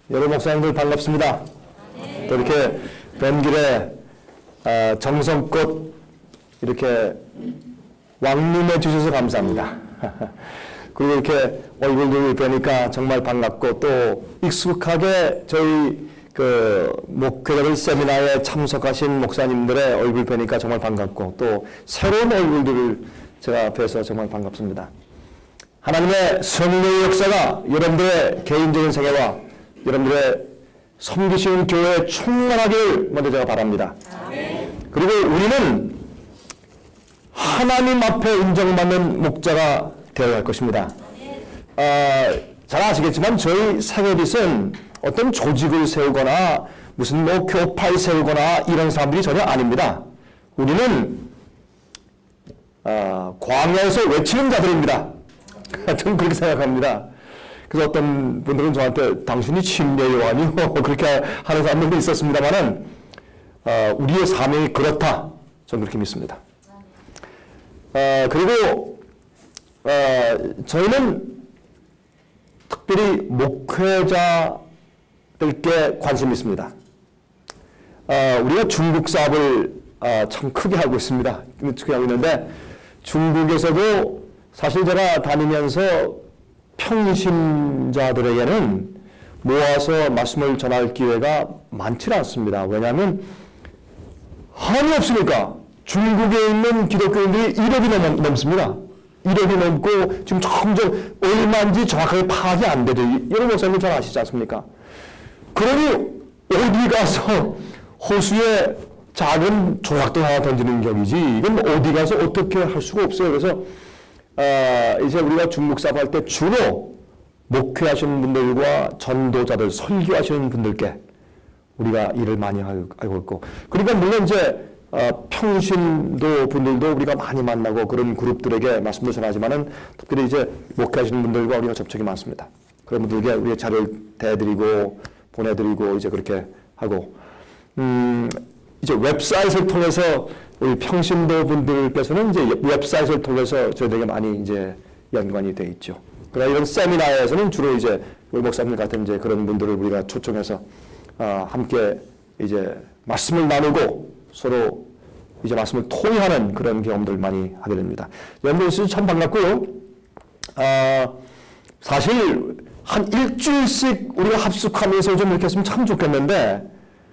여러 목사님들 반갑습니다. 또 이렇게 뵌 길에 정성껏 이렇게 왕림해 주셔서 감사합니다. 그리고 이렇게 얼굴들 뵈니까 정말 반갑고 또 익숙하게 저희 목회자들 세미나에 참석하신 목사님들의 얼굴 뵈니까 정말 반갑고 또 새로운 얼굴들을 제가 뵈서 정말 반갑습니다. 하나님의 성령의 역사가 여러분들의 개인적인 생애와 여러분들의 섬기시는 교회에 충만하기를 먼저 제가 바랍니다. 그리고 우리는 하나님 앞에 인정받는 목자가 되어야 할 것입니다. 잘 아시겠지만 저희 생애빛은 어떤 조직을 세우거나 무슨 교파를 세우거나 이런 사람들이 전혀 아닙니다. 우리는 광야에서 외치는 자들입니다. 저는 그렇게 생각합니다. 그래서 어떤 분들은 저한테 당신이 침례요 아니요 그렇게 하는 사람들도 있었습니다만은 우리의 사명이 그렇다. 저는 그렇게 믿습니다. 그리고 저희는 특별히 목회자들께 관심이 있습니다. 우리가 중국 사업을 참 크게 하고 있습니다. 크게 하고 있는데 중국에서도 사실 제가 다니면서 평신자들에게는 모아서 말씀을 전할 기회가 많지 않습니다. 왜냐하면 한이 없으니까 중국에 있는 기독교인들이 1억이 넘습니다. 1억이 넘고 지금 점점 얼마인지 정확하게 파악이 안 되죠. 여러분 목사님 잘 아시지 않습니까? 그러니 어디 가서 호수에 작은 조약돌 하나 던지는 격이지 이건 어디 가서 어떻게 할 수가 없어요. 그래서 이제 우리가 중국 사업할 때 주로 목회하시는 분들과 전도자들, 설교하시는 분들께 우리가 일을 많이 하고 있고, 그러니까 물론 이제 평신도 분들도 우리가 많이 만나고 그런 그룹들에게 말씀도 전하지만은 특별히 이제 목회하시는 분들과 우리가 접촉이 많습니다. 그런 분들에게 우리가 자료를 대드리고 보내드리고 이제 그렇게 하고, 이제 웹사이트를 통해서 우리 평신도 분들께서는 이제 웹사이트를 통해서 저희들에게 많이 이제 연관이 돼 있죠. 그러나 이런 세미나에서는 주로 이제 우리 목사님 같은 이제 그런 분들을 우리가 초청해서 함께 이제 말씀을 나누고 서로 이제 말씀을 통일하는 그런 경험들을 많이 하게 됩니다. 여러분들 참 반갑고요. 사실 한 일주일씩 우리가 합숙하면서 좀 이렇게 했으면 참 좋겠는데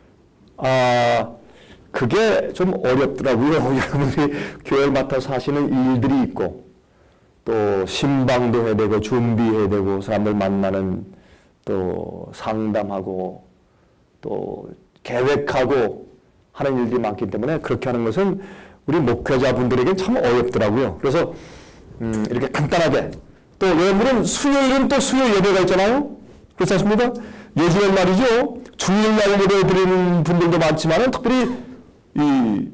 그게 좀 어렵더라고요. 여러분들이 교회를 맡아서 하시는 일들이 있고 또 신방도 해야 되고 준비해야 되고 사람들 만나는 또 상담하고 또 계획하고 하는 일들이 많기 때문에 그렇게 하는 것은 우리 목회자분들에게 참 어렵더라고요. 그래서 이렇게 간단하게 또 여러분은 수요일은 또 수요일 예배가 있잖아요. 그렇지 않습니까? 예주일 말이죠. 주일날 예배 드리는 분들도 많지만 특별히 이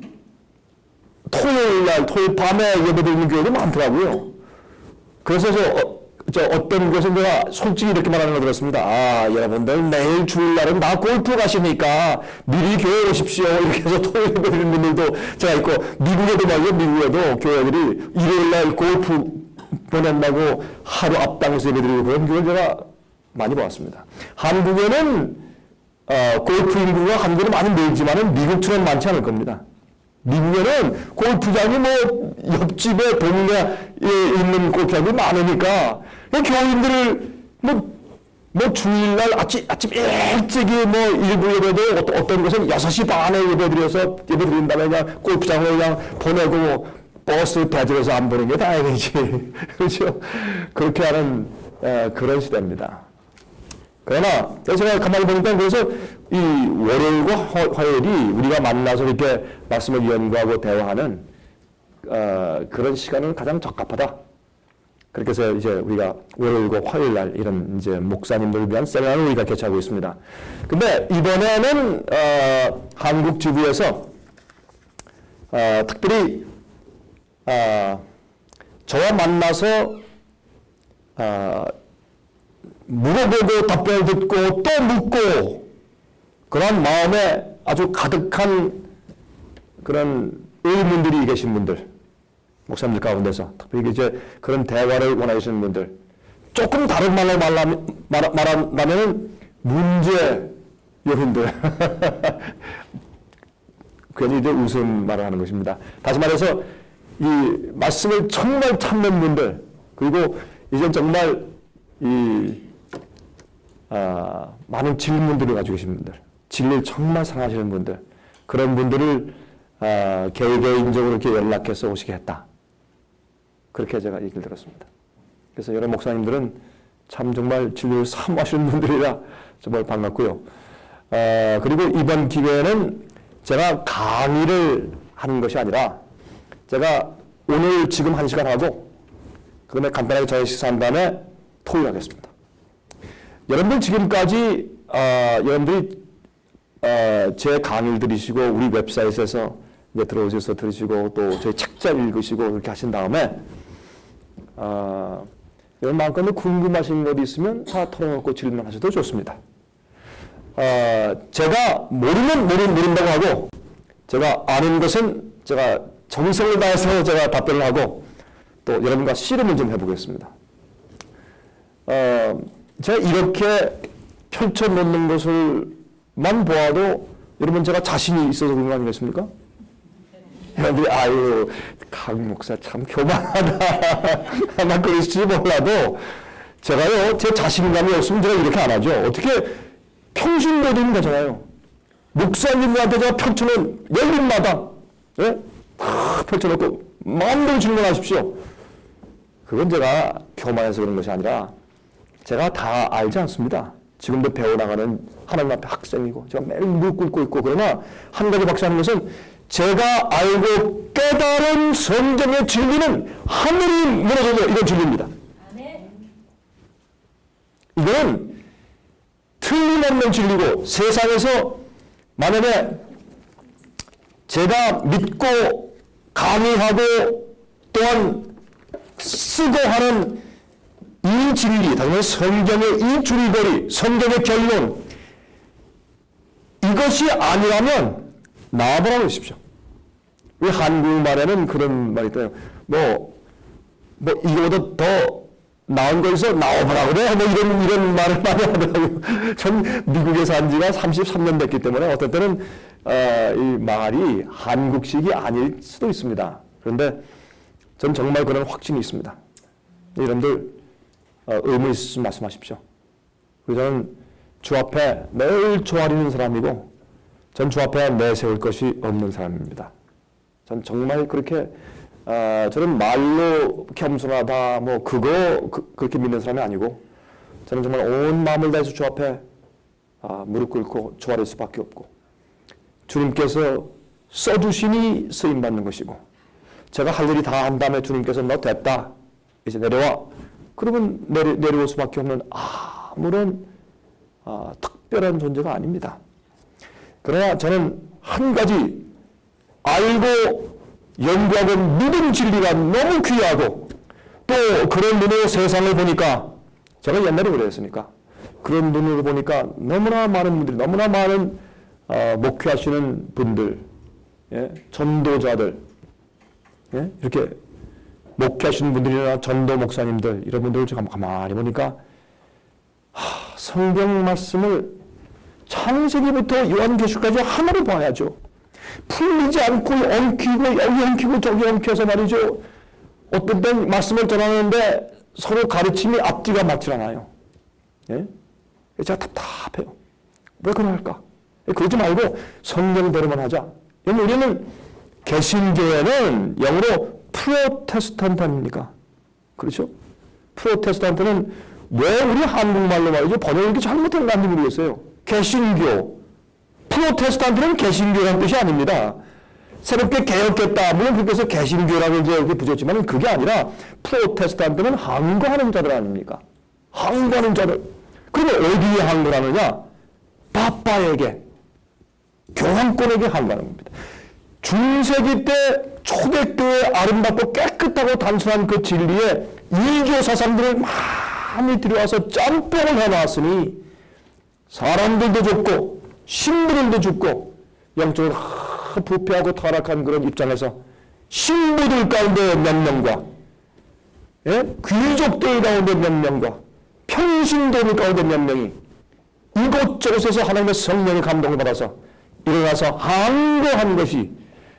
토요일 밤에 예배 드리는 교회도 많더라고요. 그래서 어떤 곳은 제가 솔직히 이렇게 말하는 거 들었습니다. 여러분들 내일 주일날은 다 골프 가시니까 미리 교회 오십시오. 이렇게 해서 토요일 예배 드리는 분들도 제가 있고, 미국에도 말이죠. 미국에도 교회들이 일요일날 골프 보낸다고 하루 앞당겨서 예배 드리고 그런 교회를 제가 많이 보았습니다. 한국에는 골프 인구가 한국은 많이 늘지만은 미국처럼 많지 않을 겁니다. 미국에는 골프장이 뭐 옆집에 동네에 있는 골프장이 많으니까 교인들을 뭐 주일날 아침 일찍이 뭐 일부 예배도 어떤 곳은 6시 반에 예배드려서 예배드린 다음에 그냥 골프장을 그냥 보내고 버스 대절해서 안 보는 게 다행이지. 그렇죠? 그렇게 하는 그런 시대입니다. 그러나 제가 가만히 보니까 그래서 이 월요일과 화요일이 우리가 만나서 이렇게 말씀을 연구하고 대화하는 그런 시간은 가장 적합하다. 그렇게 해서 이제 우리가 월요일과 화요일 날 이런 이제 목사님들을 위한 세미나를 우리가 개최하고 있습니다. 근데 이번에는 한국 지부에서 특별히 저와 만나서 물어보고 답변을 듣고 또 묻고 그런 마음에 아주 가득한 그런 의문들이 계신 분들, 목사님들 가운데서 특별히 이제 그런 대화를 원하시는 분들, 조금 다른 말로 말한다면 문제 요인들. 괜히 이제 웃음 말을 하는 것입니다. 다시 말해서 이 말씀을 정말 찾는 분들, 그리고 이제 정말 많은 질문들을 가지고 계신 분들, 진리를 정말 사랑하시는 분들, 그런 분들을 개개인적으로 이렇게 연락해서 오시게 했다. 그렇게 제가 얘기를 들었습니다. 그래서 여러 목사님들은 참 정말 진리를 사모하시는 분들이라 정말 반갑고요. 그리고 이번 기회에는 제가 강의를 하는 것이 아니라 제가 오늘 지금 1시간 하고 그 다음에 간단하게 저녁 식사한 다음에 토요일 하겠습니다. 여러분들 지금까지 여러분들이 제 강의를 들으시고 우리 웹사이트에서 이제 들어오셔서 들으시고 또 저희 책자 읽으시고 그렇게 하신 다음에 여러분 마음껏 궁금하신 것이 있으면 다 털어놓고 질문하셔도 좋습니다. 제가 모른다고 하고 제가 아는 것은 제가 정성을 다해서 제가 답변을 하고 또 여러분과 씨름을 좀 해보겠습니다. 제가 이렇게 펼쳐놓는 것을만 보아도 여러분 제가 자신이 있어서 그런 거 아니겠습니까? 여러분들이 아유 강 목사 참 교만하다 아마 그러실지 몰라도 제가요 제 자신감이 없으면 제가 이렇게 안 하죠. 어떻게 평신도들은 되잖아요. 목사님들한테 제가 펼쳐놓은 열린 마당 예? 다 펼쳐놓고 마음대로 질문하십시오. 그건 제가 교만해서 그런 것이 아니라 제가 다 알지 않습니다. 지금도 배워나가는 하나님 앞에 학생이고 제가 매일 무릎 꿇고 있고 그러나 한 가지 확실한 것은 제가 알고 깨달은 성경의 진리는 하늘이 무너져도 이건 진리입니다. 이건 틀림없는 진리고 세상에서 만약에 제가 믿고 강의하고 또한 쓰고 하는 이 진리, 당연히 성경의 이 줄거리, 성경의 결론 이것이 아니라면 나와보라고 하십시오. 우리 한국말에는 그런 말이 있잖아요. 뭐 이거보다 더 나은 거에서 나와보라 그래? 뭐 이런 말을 많이 하더라고요. 전 미국에 산 지가 33년 됐기 때문에 어떤 때는 이 말이 한국식이 아닐 수도 있습니다. 그런데 전 정말 그런 확신이 있습니다. 여러분들 의문 있으시면 말씀하십시오. 그리고 저는 주 앞에 매일 조아리는 사람이고 전 주 앞에 내세울 것이 없는 사람입니다. 전 정말 그렇게 저는 말로 겸손하다 뭐 그렇게 믿는 사람이 아니고 저는 정말 온 마음을 다해서 주 앞에 무릎 꿇고 조아릴 수밖에 없고 주님께서 써주시니 쓰임받는 것이고 제가 할 일이 다 한 다음에 주님께서 너 됐다 이제 내려와 그러면 내려올 수밖에 없는 아무런 특별한 존재가 아닙니다. 그러나 저는 한 가지 알고 연구하고 믿은 진리가 너무 귀하고 또 그런 눈으로 세상을 보니까 제가 옛날에 그랬으니까 그런 눈으로 보니까 너무나 많은 분들이 너무나 많은 목회하시는 분들 예? 전도자들 예? 이렇게 목회하시는 분들이나 전도 목사님들 이런 분들을 제가 가만히 보니까 성경 말씀을 창세기부터 요한계시까지 하나로 봐야죠. 풀리지 않고 엉키고 여기 엉키고 저기 엉켜서 말이죠. 어떤 땐 말씀을 전하는데 서로 가르침이 앞뒤가 맞지 않아요. 예? 제가 답답해요. 왜 그럴까? 그러지 말고 성경대로만 하자. 우리는 개신교회는 영어로 프로테스탄트 아닙니까? 그렇죠? 프로테스탄트는 왜 우리 한국말로 말이죠? 번역을 이렇게 잘못한 건지 모르겠어요. 개신교. 프로테스탄트는 개신교라는 뜻이 아닙니다. 새롭게 개혁했다. 물론 그래서 개신교라고 이제 이렇게 붙였지만 그게 아니라 프로테스탄트는 항거하는 자들 아닙니까? 항거하는 자들. 그러면 어디에 항거하느냐? 파파에게, 교황권에게 항거하는 겁니다. 중세기 때 초대교회 아름답고 깨끗하고 단순한 그 진리에 이교 사상들을 많이 들여와서 짬뽕을 해놨으니 사람들도 죽고 신부들도 죽고 영적으로 부패하고 타락한 그런 입장에서 신부들 가운데 몇 명과 예? 귀족들 가운데 몇 명과 평신도들 가운데 몇 명이 이곳저곳에서 하나님의 성령의 감동을 받아서 일어나서 항거한 것이,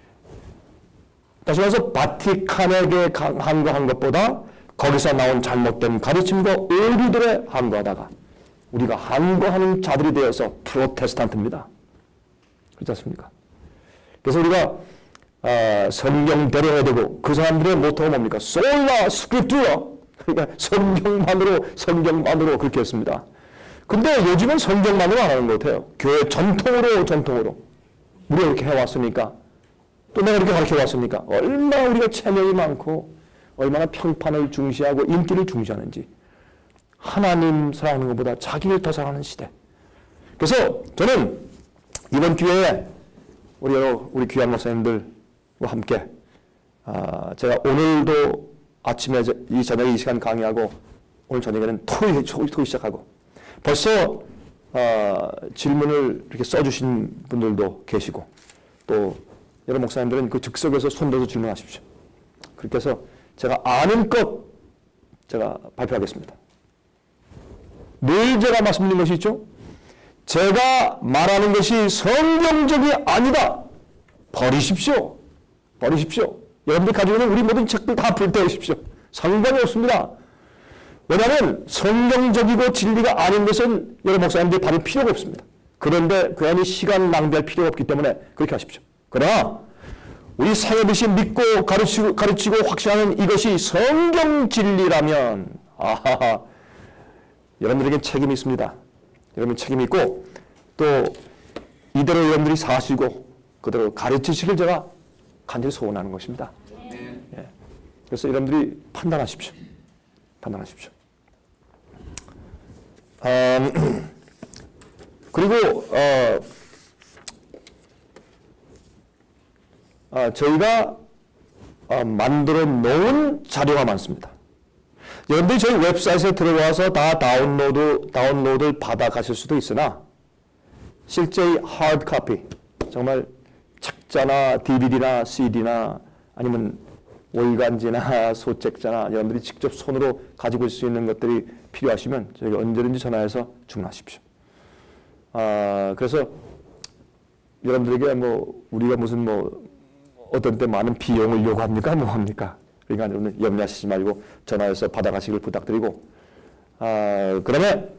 다시 말해서 바티칸에게 항거한 것보다 거기서 나온 잘못된 가르침과 오류들에 항거하다가 우리가 항거하는 자들이 되어서 프로테스탄트입니다. 그렇지 않습니까? 그래서 우리가 성경대로 해야 되고, 그 사람들의 모토가 뭡니까? 솔라 스크립투라, 그러니까 성경만으로 그렇게 했습니다. 근데 요즘은 성경만으로 안 하는 것 같아요. 교회 전통으로 우리가 이렇게 해왔으니까, 또 내가 이렇게 가르쳐왔으니까 얼마나 우리가 체면이 많고 얼마나 평판을 중시하고 인기를 중시하는지, 하나님 사랑하는 것보다 자기를 더 사랑하는 시대. 그래서 저는 이번 기회에 우리 귀한 목사님들과 함께, 제가 오늘도 아침에 이 저녁에 이 시간 강의하고 오늘 저녁에는 토의 시작하고, 벌써 질문을 이렇게 써주신 분들도 계시고, 또 여러 목사님들은 그 즉석에서 손들어서 질문하십시오. 그렇게 해서 제가 아는 것 제가 발표하겠습니다. 늘 제가 말씀드린 것이 있죠. 제가 말하는 것이 성경적이 아니다. 버리십시오. 여러분들 가지고 있는 우리 모든 책들 다 불태우십시오. 상관이 없습니다. 왜냐하면 성경적이고 진리가 아닌 것은 여러 목사님들이 받을 필요가 없습니다. 그런데 괜히 시간 낭비할 필요가 없기 때문에 그렇게 하십시오. 그러나 우리 사역듯이 믿고 가르치고 확신하는 이것이 성경 진리라면, 여러분들에게 책임이 있습니다. 여러분 책임이 있고, 또 이대로 여러분들이 사시고 그대로 가르치시길 제가 간절히 소원하는 것입니다. 예. 그래서 여러분들이 판단하십시오. 그리고 저희가 만들어 놓은 자료가 많습니다. 여러분들이 저희 웹사이트에 들어와서 다 다운로드를 받아 가실 수도 있으나, 실제 하드 카피, 정말 책자나 DVD나 CD나 아니면 월간지나 소책자나 여러분들이 직접 손으로 가지고 있을 수 있는 것들이 필요하시면 저희가 언제든지 전화해서 주문하십시오. 그래서 여러분들에게 우리가 무슨 어떤 때 많은 비용을 요구합니까? 뭐합니까? 그러니까 여러분 염려하시지 말고 전화해서 받아가시길 부탁드리고, 그다음에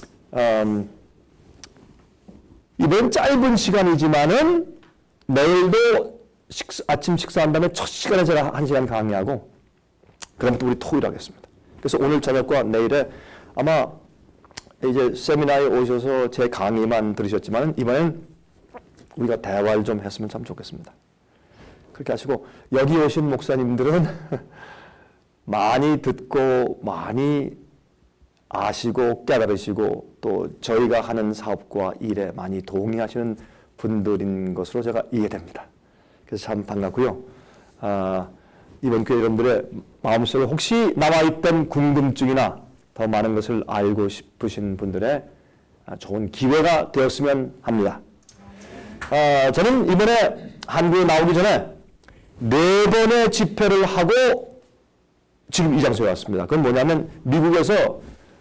이번 짧은 시간이지만은 내일도 아침 식사한 다음에 첫 시간에 제가 1시간 강의하고, 그럼 또 우리 토요일 하겠습니다. 그래서 오늘 저녁과 내일에 아마 이제 세미나에 오셔서 제 강의만 들으셨지만 이번엔 우리가 대화를 좀 했으면 참 좋겠습니다. 그렇게 하시고, 여기 오신 목사님들은 많이 듣고 많이 아시고 깨달으시고 또 저희가 하는 사업과 일에 많이 동의하시는 분들인 것으로 제가 이해됩니다. 그래서 참 반갑고요. 이번 교회 여러분들의 마음속에 혹시 남아있던 궁금증이나 더 많은 것을 알고 싶으신 분들의 좋은 기회가 되었으면 합니다. 저는 이번에 한국에 나오기 전에 4번의 집회를 하고 지금 이 장소에 왔습니다. 그건 뭐냐면 미국에서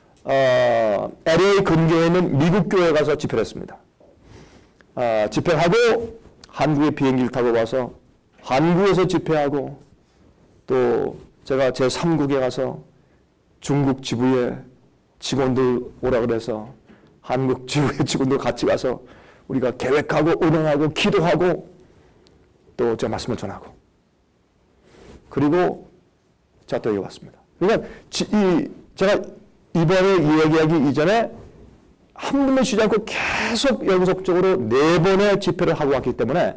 LA 근교에 있는 미국 교회에 가서 집회를 했습니다. 집회를 하고 한국에 비행기를 타고 와서 한국에서 집회하고, 또 제가 제3국에 가서 중국 지부의 직원들 오라 그래서 한국 지부의 직원들 같이 가서 우리가 계획하고 운영하고 기도하고 또 제가 말씀을 전하고, 그리고 제가 또 여기 왔습니다. 그러니까 제가 이번에 이야기하기 이전에 한 번도 쉬지 않고 계속 연속적으로 4번의 집회를 하고 왔기 때문에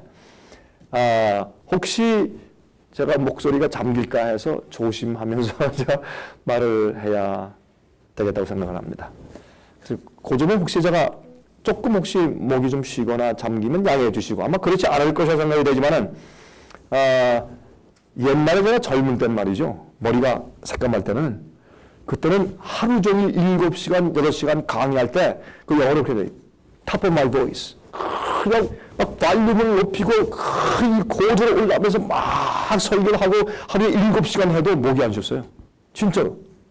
혹시 제가 목소리가 잠길까 해서 조심하면서 제가 말을 해야 되겠다고 생각을 합니다. 그래서 그 점은 혹시 제가 조금 혹시 목이 좀 쉬거나 잠기면 양해해 주시고, 아마 그렇지 않을 것이라 생각이 되지만은 옛날에 제가 젊을 땐 말이죠. 머리가 새까말 때는, 그때는 하루 종일 7시간, 8시간 강의할 때 그 영어로 그렇게 돼요. Top of my voice. 그냥 막 발륨을 높이고 큰 고도로 올라가면서 막 설교를 하고 하루에 7시간 해도 목이 안 쉬었어요. 진짜로.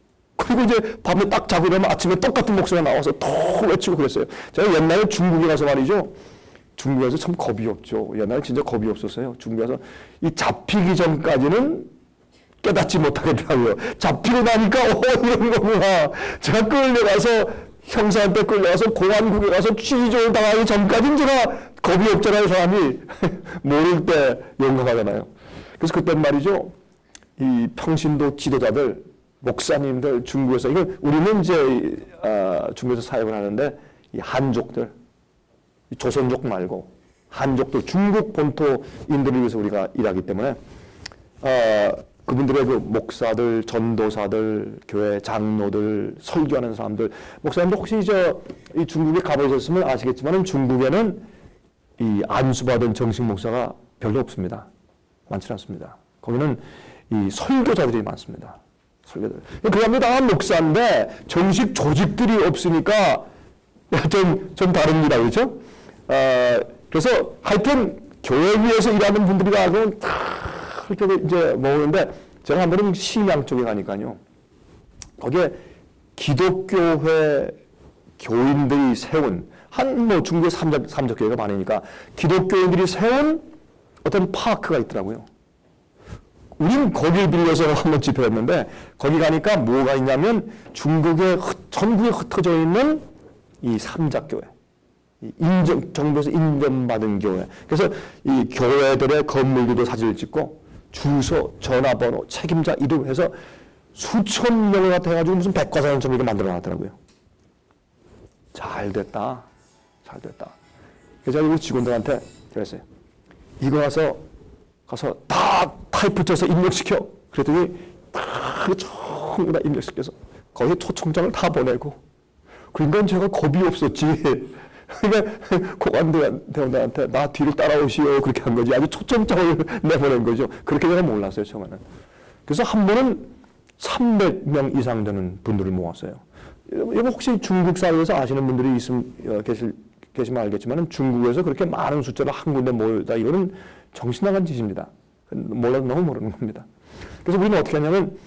그리고 이제 밤에 딱 자고 일어나면 아침에 똑같은 목소리가 나와서 또 외치고 그랬어요. 제가 옛날에 중국에 가서 말이죠. 중국에서 참 겁이 없죠. 옛날에 진짜 겁이 없었어요. 중국에서 이 잡히기 전까지는 깨닫지 못하겠더라고요. 잡히고 나니까 이런 거구나. 제가 끌려가서 형사한테 끌려가서 공안국에 가서 취조를 당하기 전까지는 제가 겁이 없잖아요. 사람이 모를 때 용감하잖아요. 그래서 그때 말이죠. 이 평신도 지도자들, 목사님들 중국에서 이건 우리는 이제 중국에서 사역을 하는데 이 한족들, 이 조선족 말고 한족들 중국 본토인들을 위해서 우리가 일하기 때문에 그분들의 그 목사들, 전도사들, 교회 장로들, 설교하는 사람들, 목사님들 혹시 이 중국에 가보셨으면 아시겠지만 중국에는 이 안수받은 정식 목사가 별로 없습니다. 많지 않습니다. 거기는 이 설교자들이 많습니다. 설교들. 그 사람들 다 목사인데 정식 조직들이 없으니까 좀 다릅니다. 그렇죠? 그래서 하여튼 교회 위에서 일하는 분들이가 그냥 다 그렇게 이제 모으는데 제가 한 번은 심양 쪽에 가니까요. 거기에 기독교회 교인들이 세운 뭐 중국에 삼적교회가 많으니까 기독교인들이 세운 어떤 파크가 있더라고요. 우린 거길 빌려서 한번 집회했는데 거기 가니까 뭐가 있냐면 중국에 전국에 흩어져 있는 이 삼작교회, 정부에서 인정받은 교회. 그래서 이 교회들의 건물들도 사진을 찍고 주소, 전화번호, 책임자 이름 해서 수천 명을 갖다 해가지고 무슨 백과사전처럼 이렇게 만들어 놨더라고요. 잘 됐다. 잘 됐다. 그래서 우리 직원들한테 그랬어요. 이거 가서 다 타이프 쳐서 입력시켜. 그랬더니 다 전부 다 입력시켜서 거기 초청장을 다 보내고. 그러니까 제가 겁이 없었지. 그러니까 공안대원들한테 나 뒤를 따라오시오 그렇게 한 거지. 아주 초청장을 내보낸 거죠. 그렇게 제가 몰랐어요 처음에는. 그래서 한 번은 300명 이상 되는 분들을 모았어요. 여러분 혹시 중국 사회에서 아시는 분들이 계시면 알겠지만 중국에서 그렇게 많은 숫자로 한 군데 모이다 이거는 정신 나간 짓입니다. 몰라도 너무 모르는 겁니다. 그래서 우리는 어떻게 하냐면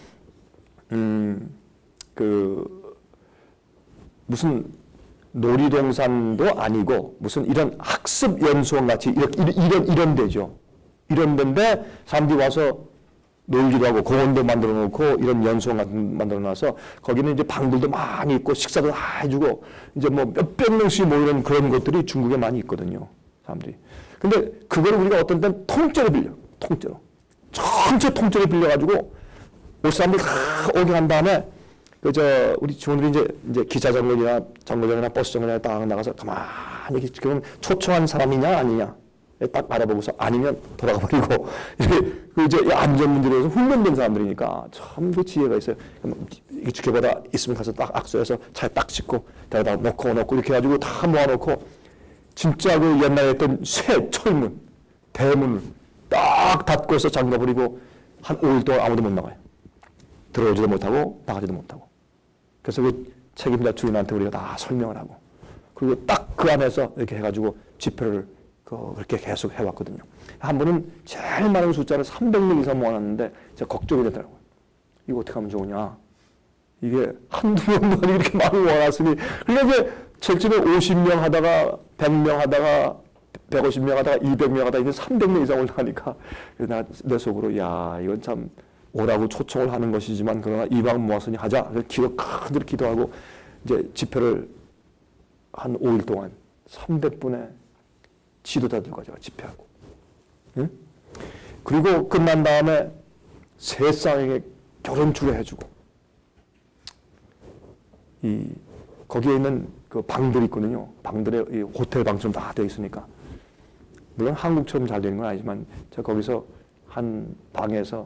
무슨 놀이동산도 아니고 무슨 이런 학습 연수원 같이 이런 데죠. 이런 데인데 사람들이 와서 놀기도 하고 공원도 만들어 놓고 이런 연수원 같은 만들어 놔서 거기는 이제 방들도 많이 있고 식사도 다 해주고 이제 뭐 몇백 명씩 모이는 그런 것들이 중국에 많이 있거든요. 사람들이. 근데 그걸 우리가 어떤 때는 통째로 빌려. 통째로. 전체 통째로 빌려가지고 올 사람들 다 오게 한 다음에 우리 직원들이 이제 기차 정거장이나 버스 정거장에 딱 나가서 가만히 지금 초청한 사람이냐 아니냐 딱 알아보고서 아니면 돌아가 버리고 이제 안전 문제로 해서 훈련된 사람들이니까 참 그 지혜가 있어요. 이 지켜보다 있으면 가서 딱 악수해서 차에 딱 싣고 데려다 놓고 이렇게 해가지고 다 모아놓고 진짜 그 옛날에 했던 새 철문 대문을 딱 닫고서 잠가버리고 한 5일 동안 아무도 못 나가요. 들어오지도 못하고 나가지도 못하고. 그래서 그 책임자 주인한테 우리가 다 설명을 하고 그리고 딱 그 안에서 이렇게 해가지고 집회를 그렇게 계속 해왔거든요. 한 번은 제일 많은 숫자를 300명 이상 모아놨는데 제가 걱정이 되더라고요. 이거 어떻게 하면 좋으냐. 이게 한두 명도 아니고 이렇게 많이 모아놨으니 그러니까 이제 철저히 50명 하다가 100명 하다가 150명 하다가 200명 하다가 이제 300명 이상 올라가니까 내 속으로 야 이건 참 오라고 초청을 하는 것이지만 그러나 이방 모았으니 하자. 큰들 기도하고 이제 집회를 한 5일 동안 300분의 지도자들과 제가 집회하고 응? 그리고 끝난 다음에 세 쌍에게 결혼주례 해주고 거기에 있는 그 방들이 있거든요. 방들에 이 호텔 방처럼 다 되어 있으니까 물론 한국처럼 잘 되는 건 아니지만 제가 거기서 한 방에서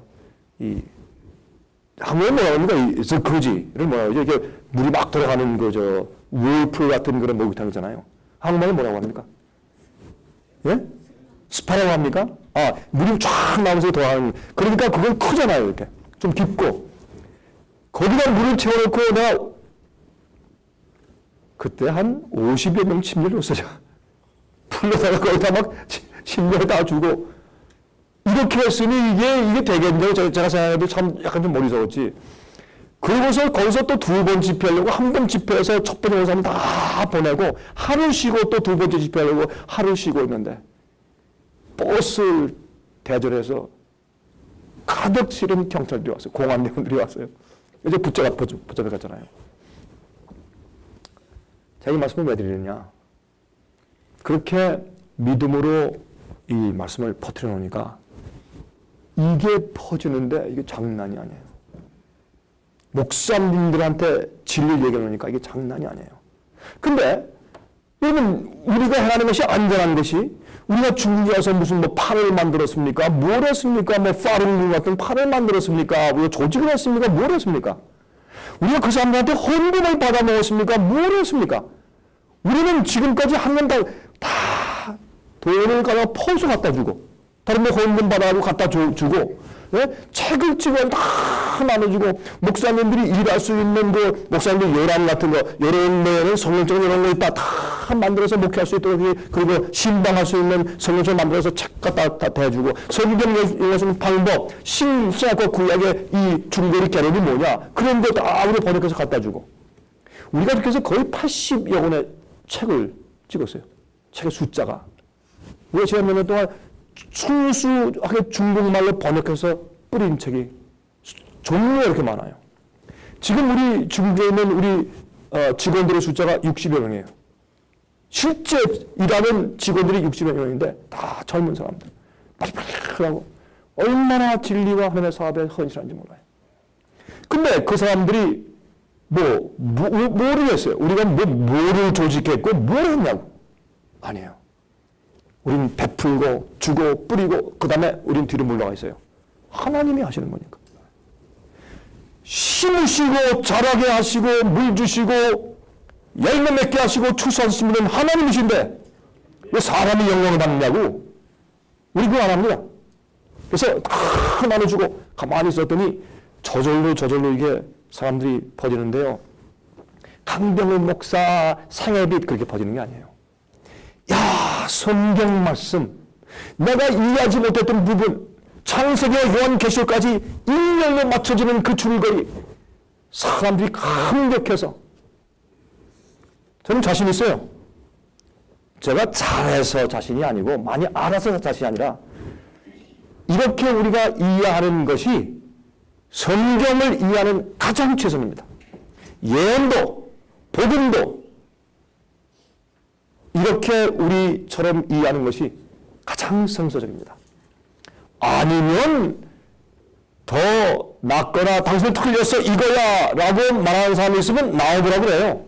한국에 뭐라고 합니까? 저거지를 뭐라고 하죠? 이게 물이 막 돌아가는 whirlpool 같은 그런 목욕탕이잖아요. 한국말로 뭐라고 합니까? 예? 스파라고 합니까? 물이 쫙 나오면서 돌아가는 그러니까 그건 크잖아요. 이렇게 좀 깊고 거기다 물을 채워놓고 내가 그때 한 50여 명 침례줬어요. 풀려다가 거기다 막 침례 다 주고 이렇게 했으니 이게 되겠냐고 제가 생각해도 참 약간 좀 머리 서웠지. 그러고서 거기서 또 두 번 집회하려고 한 번 집회해서 첫 번째 사람 다 보내고 하루 쉬고 또 두 번째 집회하려고 하루 쉬고 있는데 버스 대절해서 가득 실은 경찰들이 왔어요. 공안대원들이 왔어요. 이제 붙잡혀 갔잖아요. 제가 이 말씀을 왜 드리느냐. 그렇게 믿음으로 이 말씀을 퍼뜨려 놓으니까 이게 퍼지는데 이게 장난이 아니에요. 목사님들한테 진리를 얘기해 놓으니까 이게 장난이 아니에요. 근데 여러분 우리가 행하는 것이 안전한 것이 우리가 중국에 와서 무슨 뭐 판을 만들었습니까? 뭘 했습니까? 뭐 파르르 같은 판을 만들었습니까? 우리가 조직을 했습니까? 뭘 했습니까? 우리가 그 사람들한테 헌금을 받아 먹었습니까? 뭘 했습니까? 우리는 지금까지 한 년 다 돈을 갖다 퍼서 갖다 주고 다른 뭐 헌금 받아가지고 갖다 주고 네? 책을 찍어 다 나눠주고 목사님들이 일할 수 있는 그 목사님들 요람 같은 거 이런 데는 성경적인 이런 거 있다 다 만들어서 목회할 수 있도록 그리고 신방할 수 있는 성경책 만들어서 책 갖다 다 대주고 성경 읽어주는 방법 신약과 구약의 이 중거리 개념이 뭐냐 그런 거 다 우리 번역해서 갖다 주고 우리가 그렇게 해서 거의 80여 권의 책을 찍었어요. 책의 숫자가 우리가 지난 몇 년 동안 순수하게 중국말로 번역해서 뿌린 책이 종류가 이렇게 많아요. 지금 우리 중국에 있는 우리 직원들의 숫자가 60여 명이에요. 실제 일하는 직원들이 60여 명인데 다 젊은 사람들. 빨리빨리하고 얼마나 진리와 하나님의 사업에 헌신한지 몰라요. 근데 그 사람들이 모르겠어요. 우리가 뭐를 조직했고 뭘 했냐고. 아니에요. 우린 베풀고 주고 뿌리고 그 다음에 우린 뒤로 물러가 있어요. 하나님이 하시는 거니까. 심으시고 자라게 하시고 물 주시고 열매 맺게 하시고 추수하시는 분은 하나님이신데 왜 사람이 영광을 받느냐고. 우리 그거 안 합니다. 그래서 다 나눠주고 가만히 있었더니 저절로 이게 사람들이 퍼지는데요. 강병훈 목사 상해빛 그렇게 퍼지는 게 아니에요. 야, 성경 말씀 내가 이해하지 못했던 부분 창세기와 요한계시록까지 일렬로 맞춰지는 그 줄거리 사람들이 감격해서 저는 자신 있어요. 제가 잘해서 자신이 아니고 많이 알아서 자신이 아니라 이렇게 우리가 이해하는 것이 성경을 이해하는 가장 최선입니다. 예언도 복음도 이렇게 우리처럼 이해하는 것이 가장 성서적입니다. 아니면 더 낫거나 당신 틀렸어 이거야 라고 말하는 사람이 있으면 나오더라고 그래요.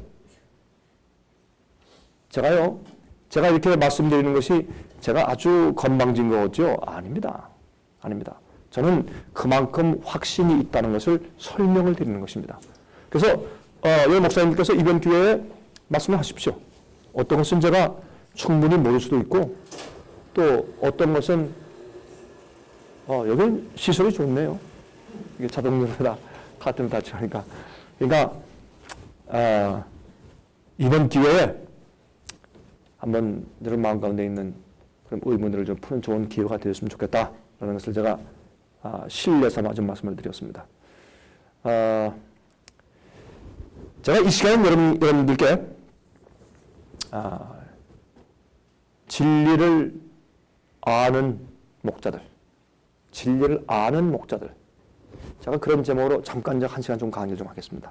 제가 이렇게 말씀드리는 것이 제가 아주 건방진 거죠? 아닙니다. 아닙니다. 저는 그만큼 확신이 있다는 것을 설명을 드리는 것입니다. 그래서 여기 목사님께서 이번 기회에 말씀을 하십시오. 어떤 것은 제가 충분히 모를 수도 있고 또 어떤 것은 여기 시설이 좋네요. 이게 자동으로 같은 다 하니까. 그러니까 이번 기회에 한번 여러분 마음 가운데 있는 그런 의문들을 좀 푸는 좋은 기회가 되었으면 좋겠다라는 것을 제가 신뢰 삼아 좀 말씀을 드렸습니다. 제가 이 시간에 여러분들께 진리를 아는 목자들, 제가 그런 제목으로 잠깐 한 시간 좀 강의 좀 하겠습니다.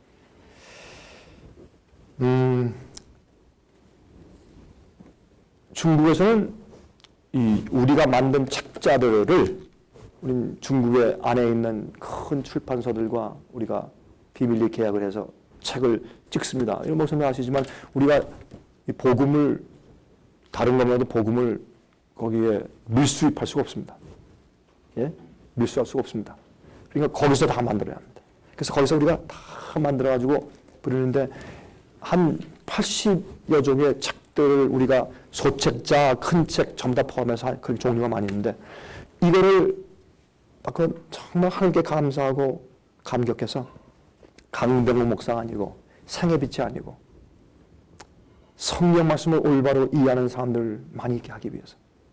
중국에서는 우리가 만든 책자들을 우리 중국의 안에 있는 큰 출판사들과 우리가 비밀리 계약을 해서 책을 찍습니다. 이런 목사님 아시지만 우리가 이 복음을 다른 것보다도 복음을 거기에 밀수입할 수가 없습니다. 예? 밀수할 수가 없습니다. 그러니까 거기서 다 만들어야 합니다. 그래서 거기서 우리가 다 만들어가지고 부르는데 한 80여 종의 책들을 우리가 소책자, 큰 책 전부 다 포함해서 그 종류가 많이 있는데 이거를 정말 하나님께 감사하고 감격해서 강병호 목사가 아니고 생애빛이 아니고 성경 말씀을 올바로 이해하는 사람들을 많이 있게 하기 위해서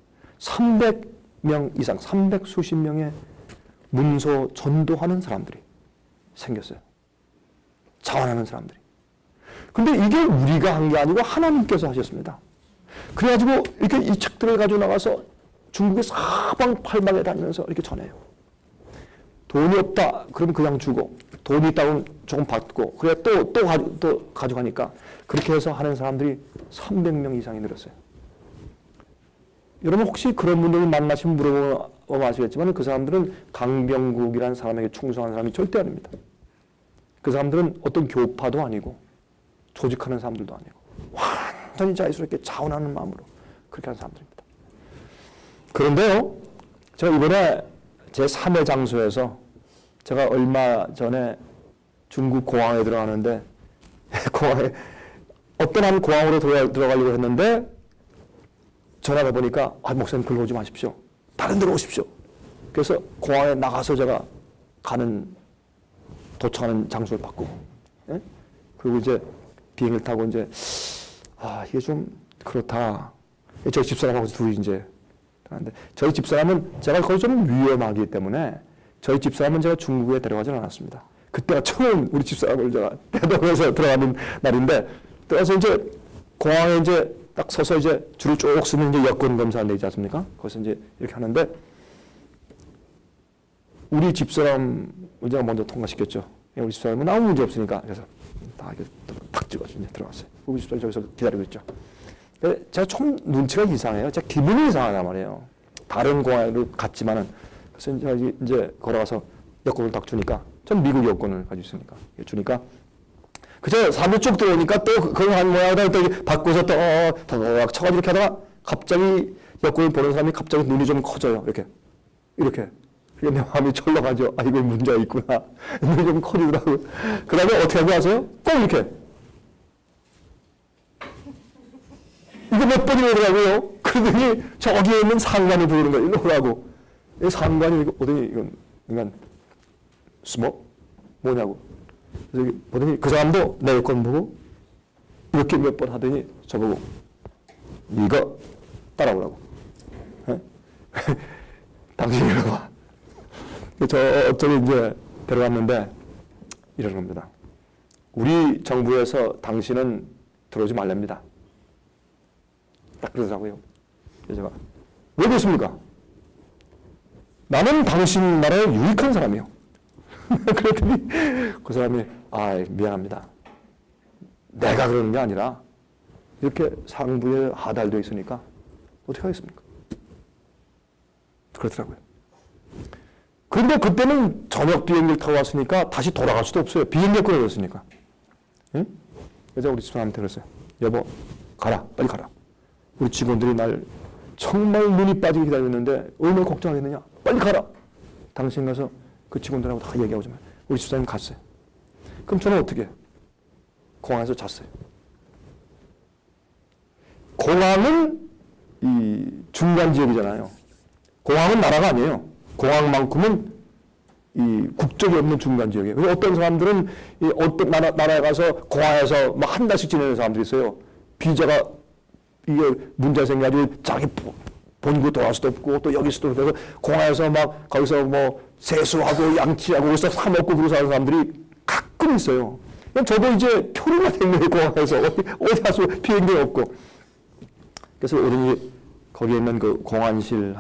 300명 이상, 300수십 명의 문서 전도하는 사람들이 생겼어요. 자원하는 사람들이. 근데 이게 우리가 한 게 아니고 하나님께서 하셨습니다. 그래가지고 이렇게 이 책들을 가지고 나가서 중국의 사방팔방에 다니면서 이렇게 전해요. 돈이 없다 그러면 그냥 주고, 돈이 있다면 조금 받고, 그래 또 가져가니까 그렇게 해서 하는 사람들이 300명 이상이 늘었어요. 여러분 혹시 그런 분들을 만나시면 물어보면 아시겠지만 그 사람들은 강병국이라는 사람에게 충성한 사람이 절대 아닙니다. 그 사람들은 어떤 교파도 아니고 조직하는 사람들도 아니고 완전히 자유스럽게 자원하는 마음으로 그렇게 하는 사람들입니다. 그런데요, 제가 이번에 제 3회 장소에서 제가 얼마 전에 중국 공항에 들어가는데 공항에 어떤 한 공항으로 들어가려고 했는데 전화가 보니까 목사님 글로 오지 마십시오. 다른 데로 오십시오. 그래서 공항에 나가서 제가 도착하는 장소를 바꾸고, 예? 그리고 이제 비행을 타고 이제 이게 좀 그렇다. 저희 집사람하고 둘이 이제 하는데 저희 집사람은 제가 거기 좀 위험하기 때문에 저희 집사람은 제가 중국에 데려가지는 않았습니다. 그때가 처음 우리 집사람을 제가 대동해서 들어가는 날인데 그래서 이제 공항에 이제 딱 서서 이제 줄을 쭉 쓰면 이제 여권 검사하는 데 있지 않습니까? 거기서 이제 이렇게 하는데 우리 집사람 제가 먼저 통과시켰죠. 우리 집사람은 아무 문제 없으니까 그래서 다 이렇게 탁 찍어서 이제 들어갔어요. 우리 집사람이 저기서 기다리고 있죠. 제가 좀 눈치가 이상해요. 제가 기분이 이상하단 말이에요. 다른 공항으로 갔지만은 그래서 이제 걸어가서 여권을 딱 주니까 전 미국 여권을 가지고 있으니까 주니까 그저 사람들 쭉 들어오니까 또 그걸 한 모양으로 또 바꿔서 또 쳐가지고 이렇게 하다가 갑자기 여권을 보는 사람이 갑자기 눈이 좀 커져요. 이렇게 내 마음이 철렁하죠. 이거 문제가 있구나. 눈이 좀 커지더라고요. 그 다음에 어떻게 하고 아세요? 꼭 이렇게 이거 몇 번이나 오더라고요. 그러더니 저기에 있는 상관이 부르는 거예요. 일로 오라고. 이 상관이 오더니 이건 뭐냐고. 그래서 보더니 그 사람도 내 여권 보고 이렇게 몇 번 하더니 저보고 이거 따라오라고. 당신이 이리 와. 저쪽에 이제 데려갔는데 이러는 겁니다. 우리 정부에서 당신은 들어오지 말랍니다. 딱 그러더라고요. 그래서 제가 왜 그렇습니까? 나는 당신 나라의 유익한 사람이요. 그랬더니 그 사람이 미안합니다. 내가 그러는 게 아니라 이렇게 상부에 하달되어 있으니까 어떻게 하겠습니까? 그렇더라고요. 그런데 그때는 저녁 비행기를 타고 왔으니까 다시 돌아갈 수도 없어요. 비행기 끊어졌으니까. 응? 그래서 우리 집사람한테 그랬어요. 여보, 가라. 빨리 가라. 우리 직원들이 날 정말 눈이 빠지게 기다렸는데 얼마나 걱정하겠느냐. 빨리 가라. 당신 가서 그 직원들하고 다 얘기하고 좀 우리 집사님 갔어요. 그럼 저는 어떻게 해요? 공항에서 잤어요. 공항은 이 중간 지역이잖아요. 공항은 나라가 아니에요. 공항만큼은 이 국적이 없는 중간 지역이에요. 그래서 어떤 사람들은 이 어떤 나라에 가서 공항에서 막 한 달씩 지내는 사람들이 있어요. 비자가 이게 문제 생겨가지고 자기 본국 돌아갈 수도 없고 또 여기 수도 없고 공항에서 막 거기서 뭐 세수하고 양치하고 거기서 사 먹고 그러고 사는 사람들이 가끔 있어요. 저도 이제 표류가 된 거예요. 공항에서 어디 가서 비행기 없고. 그래서 우리 거기에 있는 그 공안실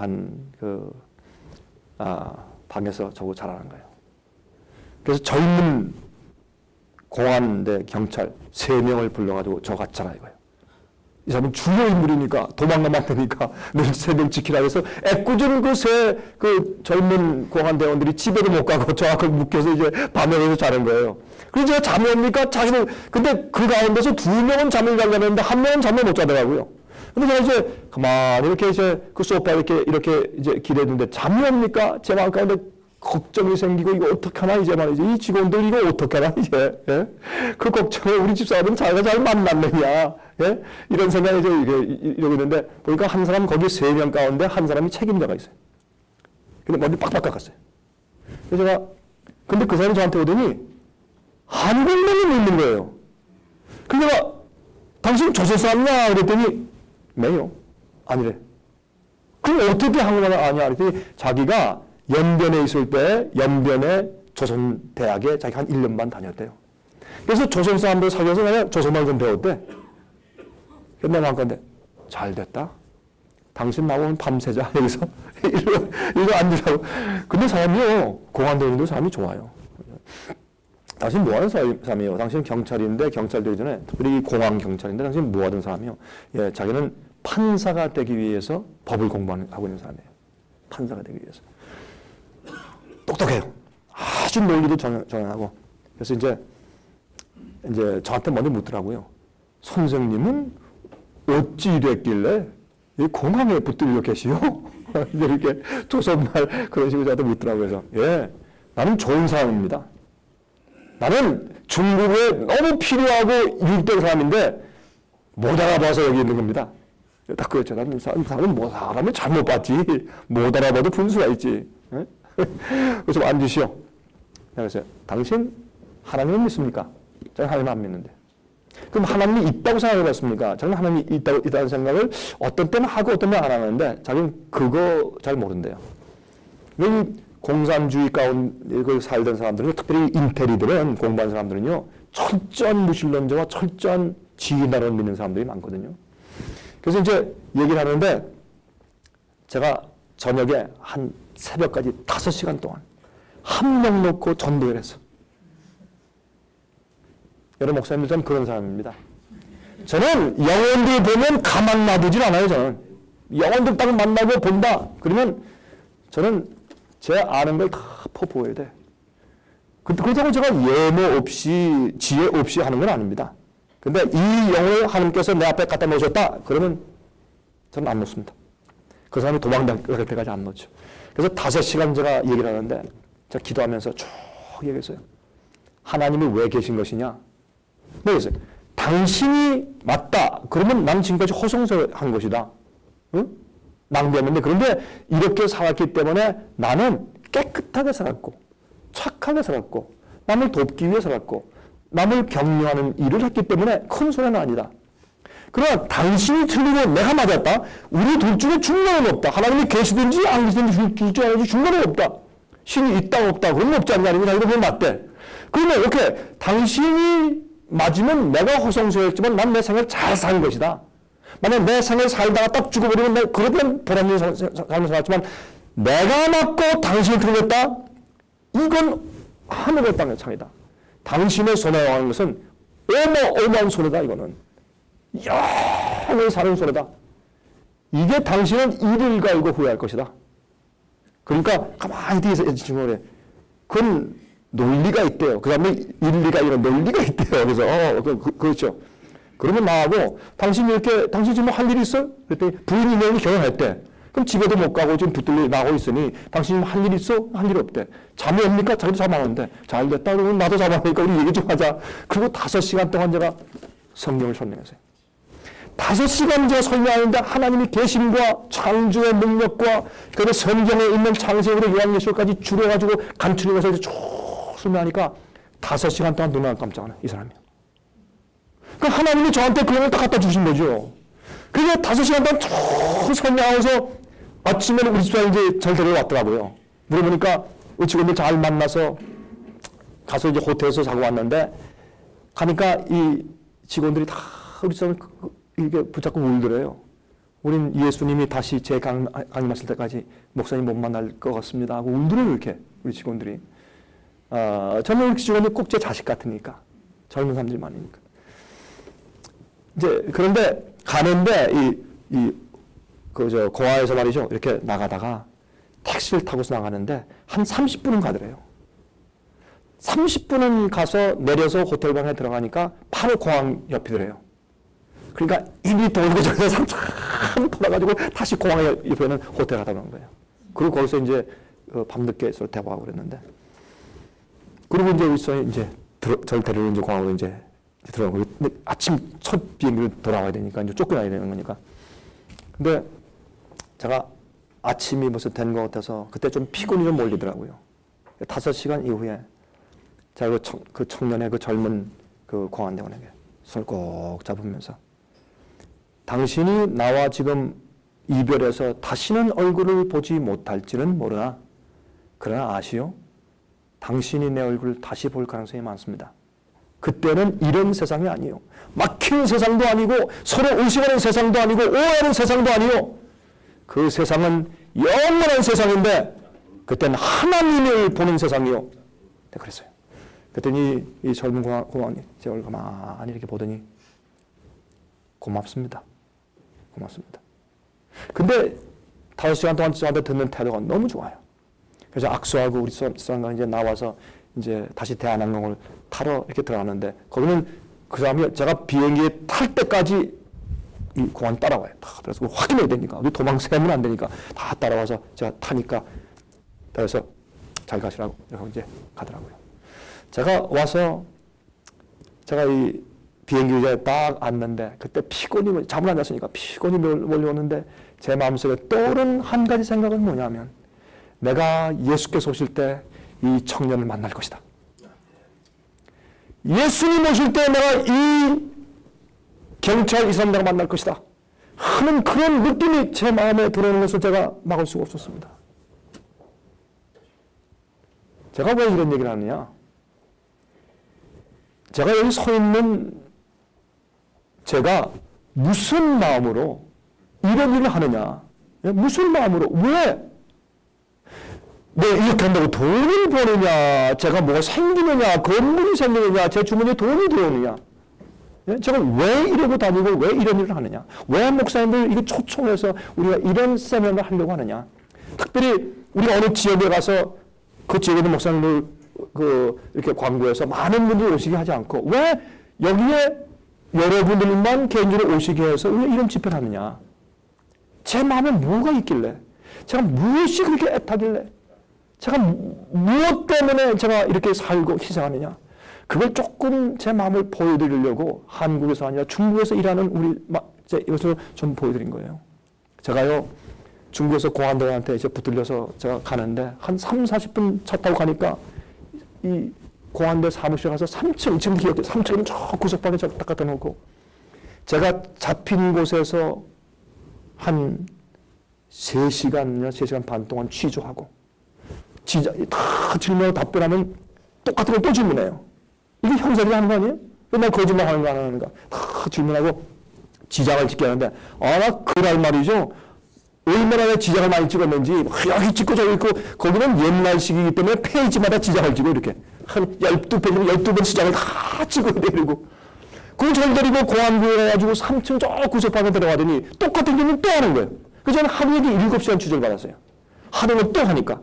방에서 저거 자라는 거예요. 그래서 젊은 공안대 경찰 3명을 불러가지고 저 같잖아 이거예요. 이 사람은 주요 인물이니까 도망가면 안 되니까 늘 새벽 지키라 해서 애꿎은 그 젊은 공안대원들이 집에도 못 가고 저 앞을 묶여서 이제 밤에 가서 자는 거예요. 그래서 제가 잠이 옵니까? 자기는 근데 그 가운데서 2명은 잠을 잘 자는데 1명은 잠을 못 자더라고요. 근데 제가 이제 가만히 이렇게 이제 그 소파에 이렇게 이제 기대는데 잠이 옵니까? 제 마음 가운데 걱정이 생기고 이거 어떻게 하나 이제 말이죠. 이 직원들 이거 어떻게 하나 이제. 예? 그 걱정을 우리 집사람은 자기가 잘 만났느냐. 예? 이런 생각이 이제 이러고 있는데 보니까 한 사람 거기 3명 가운데 한 사람이 책임자가 있어요. 근데 머리 빡빡 깎았어요. 그래서 제가 근데 그 사람이 저한테 오더니 한국말을 묻는 거예요. 그래서 내가 당신 조선 사람이냐 그랬더니 매요. 아니래. 그럼 어떻게 한국말을 아냐 그랬더니 자기가 연변에 있을 때 연변에 조선대학에 자기가 한 1년 반 다녔대요. 그래서 조선 사람들 사귀어서 내가 조선말 좀 배웠대. 그래서 내가 한 건데, 잘 됐다. 당신 나오면 밤새자. 여기서. 이거 앉으라고. 근데 사람이요, 공안대원도 사람이 좋아요. 당신 뭐 하는 사람이에요? 당신은 경찰인데, 경찰 되기 전에, 특별히 공안 경찰인데, 당신 뭐 하던 사람이에요? 예, 자기는 판사가 되기 위해서 법을 공부하고 있는 사람이에요. 판사가 되기 위해서. 똑똑해요. 아주 논리도 정연하고. 그래서 이제 저한테 먼저 묻더라고요. 선생님은 어찌 이랬길래 이 공항에 붙들려 계시오? 이렇게 조선말 그런 식으로 저한테 묻더라고요. 그래서 예, 나는 좋은 사람입니다. 나는 중국에 너무 필요하고 유익된 사람인데 못 알아봐서 여기 있는 겁니다. 딱 그렇죠. 나는 사람은 뭐 사람을 잘못 봤지. 못 알아봐도 분수가 있지. 그래서 앉으시오. 그래서 당신 하나님을 믿습니까? 저는 하나님 안 믿는데. 그럼 하나님이 있다고 생각해봤습니까? 저는 하나님이 있다는 생각을 어떤 때는 하고 어떤 때는 안 하는데 자기는 그거 잘 모른대요. 공산주의 가운데 살던 사람들은, 특별히 인테리들은, 공부한 사람들은요, 철저한 무신론자와 철저한 지인다를 믿는 사람들이 많거든요. 그래서 이제 얘기를 하는데 제가 저녁에 한 새벽까지 5시간 동안 한 명 놓고 전도를 했어. 여러분 목사님들, 저는 그런 사람입니다. 저는 영혼들 보면 가만 놔두질 않아요. 저는 영혼들 딱 만나고 본다. 그러면 저는 제 아는 걸 다 퍼부어야 돼. 그렇다고 제가 예모 없이 지혜 없이 하는 건 아닙니다. 근데 이 영을 하나님께서 내 앞에 갖다 놓으셨다. 그러면 저는 안 놓습니다. 그 사람이 도망갈 때까지 안 놓죠. 그래서 5시간 제가 얘기를 하는데 제가 기도하면서 쭉 얘기했어요. 하나님이 왜 계신 것이냐? 모르겠어요. 당신이 맞다. 그러면 난 지금까지 허송세한 것이다. 응? 낭비했는데, 그런데 이렇게 살았기 때문에 나는 깨끗하게 살았고, 착하게 살았고, 남을 돕기 위해 살았고, 남을 격려하는 일을 했기 때문에 큰 손해는 아니다. 그러나 당신이 틀리고 내가 맞았다. 우리 둘 중에 중간은 없다. 하나님이 계시든지 안 계시든지 둘 중에 중간은 없다. 신이 있다 없다. 그런 건 없지 않냐. 아니면 자기도 맞대. 그러면 이렇게 당신이 맞으면 내가 허송세했지만 난 내 생을 잘 산 것이다. 만약 내 생을 살다가 딱 죽어버리면 그러면 보람있는 삶을 살았지만 내가 맞고 당신이 틀렸다? 이건 하늘의 땅의 창이다. 당신의 손에 하는 것은 어마어마한 손해다. 이거는 영원히 사는 손해다. 이게 당신은 이를 갈고 후회할 것이다. 그러니까 가만히 뒤에서 질문을 해. 그건 논리가 있대요. 그 다음에 일리가 이런 논리가 있대요. 그래서 그렇죠. 그러면 나하고 당신 지금 할 일이 있어? 그랬더니 부인이 내일 결혼했대. 그럼 집에도 못 가고 지금 붙들려 나고 있으니 당신 할 일 있어? 할 일 없대. 잠이 옵니까? 자기도 잠 안 오는데. 잘 됐다. 그러면 나도 잠 안 오니까 우리 얘기 좀 하자. 그리고 5시간 동안 제가 성경을 설명했어요. 5시간 제가 설명하는데 하나님이 계심과 창조의 능력과 그다음에 성경에 있는 창세기로 요한계시록까지 줄여가지고 간추려서 쭉 설명하니까 5시간 동안 눈을 깜짝하네. 이 사람이. 그러니까 하나님이 저한테 그걸 딱 갖다 주신 거죠. 그래서 5시간 동안 쭉 설명하면서 아침에는 우리 집사람이 이제 절 데려왔더라고요. 물어보니까 우리 직원들 잘 만나서 가서 이제 호텔에서 자고 왔는데 가니까 이 직원들이 다 우리 집사람을 이게 붙잡고 울더래요. 우린 예수님이 다시 제 강림하실 때까지 목사님 못 만날 것 같습니다 하고 울더래요. 이렇게 우리 직원들이. 저는 우리 직원이 꼭 제 자식 같으니까. 젊은 사람들이 많으니까. 이제 그런데 가는데 고아에서 말이죠. 이렇게 나가다가 택시를 타고서 나가는데 한 30분은 가더래요. 30분은 가서 내려서 호텔방에 들어가니까 바로 공항 옆이더래요. 그러니까 입이 돌고 저기서 한참 돌아가지고 다시 공항에 옆에 있는 호텔 가다 오는 거예요. 그리고 거기서 이제 밤늦게 서로 대화하고 그랬는데. 그리고 이제 우리 이제 절 데리러 이제 공항으로 이제 들어가고. 근데 아침 첫 비행기로 돌아와야 되니까 이제 쫓겨나야 되는 거니까. 근데 제가 아침이 벌써 된 것 같아서 그때 좀 피곤이 좀 몰리더라고요. 5시간 이후에 제가 그 청년의 그 젊은 그 공안대원에게 손을 꼭 잡으면서 당신이 나와 지금 이별해서 다시는 얼굴을 보지 못할지는 모르나 그러나 아시오? 당신이 내 얼굴을 다시 볼 가능성이 많습니다. 그때는 이런 세상이 아니에요. 막힌 세상도 아니고 서로 의심하는 세상도 아니고 오해하는 세상도 아니에요. 그 세상은 영원한 세상인데 그때는 하나님을 보는 세상이요. 네, 그랬어요. 그랬더니 이 젊은 공항이 제 얼굴 가만히 이렇게 보더니 고맙습니다. 고맙습니다. 근데 5시간 동안 저한테 듣는 태도가 너무 좋아요. 그래서 악수하고 우리 수상관 이제 나와서 이제 다시 대한항공을 타러 이렇게 들어가는데 거기는 그 사람이 제가 비행기에 탈 때까지 이 공항 따라와요. 그래서 확인해야 되니까 우리 도망세면 안 되니까 다 따라와서 제가 타니까 그래서 잘 가시라고 이제 가더라고요. 제가 와서 제가 이 비행기 의자에 딱 앉는데 그때 피곤이 잠을 안 잤으니까 피곤이 몰려오는데 제 마음속에 떠오른 한 가지 생각은 뭐냐면 내가 예수께서 오실 때 이 청년을 만날 것이다. 예수님 오실 때 내가 이 경찰 이 사람 내가 만날 것이다 하는 그런 느낌이 제 마음에 들어오는 것을 제가 막을 수가 없었습니다. 제가 왜 이런 얘기를 하느냐? 제가 여기 서 있는 제가 무슨 마음으로 이런 일을 하느냐? 무슨 마음으로? 왜? 이렇게 한다고 돈을 버느냐? 제가 뭐가 생기느냐? 건물이 생기느냐? 제 주머니에 돈이 들어오느냐? 제가 왜 이러고 다니고 왜 이런 일을 하느냐? 왜 목사님들 이거 초청해서 우리가 이런 세미나를 하려고 하느냐? 특별히 우리 어느 지역에 가서 그 지역에 있는 목사님들 이렇게 광고해서 많은 분들이 오시게 하지 않고 왜 여기에 여러분들만 개인적으로 오시게 해서 왜 이런 집회를 하느냐? 제 마음에 뭐가 있길래? 제가 무엇이 그렇게 애타길래? 제가 무엇 때문에 제가 이렇게 살고 희생하느냐? 그걸 조금 제 마음을 보여드리려고 한국에서 아니라 중국에서 일하는 우리 이것을 좀 보여드린 거예요. 제가요 중국에서 공안들한테 이제 붙들려서 제가 가는데 한 30-40분 차 타고 가니까 이 공안대 사무실에 가서 3층 지금 기억해 3층은 저 구석방에 딱 갖다 놓고 제가 잡힌 곳에서 한 3시간 반 동안 취조하고 다 질문하고 답변하면 똑같은 걸 또 질문해요. 이게 형사들이 하는 거 아니에요? 맨날 거짓말 하는 거 안 하는가? 다 질문하고 지장을 찍게 하는데 나 그날 말이죠. 얼마나 지장을 많이 찍었는지 여기 찍고 저기 있고 거기는 옛날식이기 때문에 페이지마다 지장을 찍고 이렇게 한 12페이지면 12번 지장을 다 찍고 내리고 그걸 절 데리고 공안부에 가지고 3층 저 구석방에 들어가더니 똑같은 질문 또 하는 거예요. 그래서 저는 하루에 7시간 취재를 받았어요. 하루는 또 하니까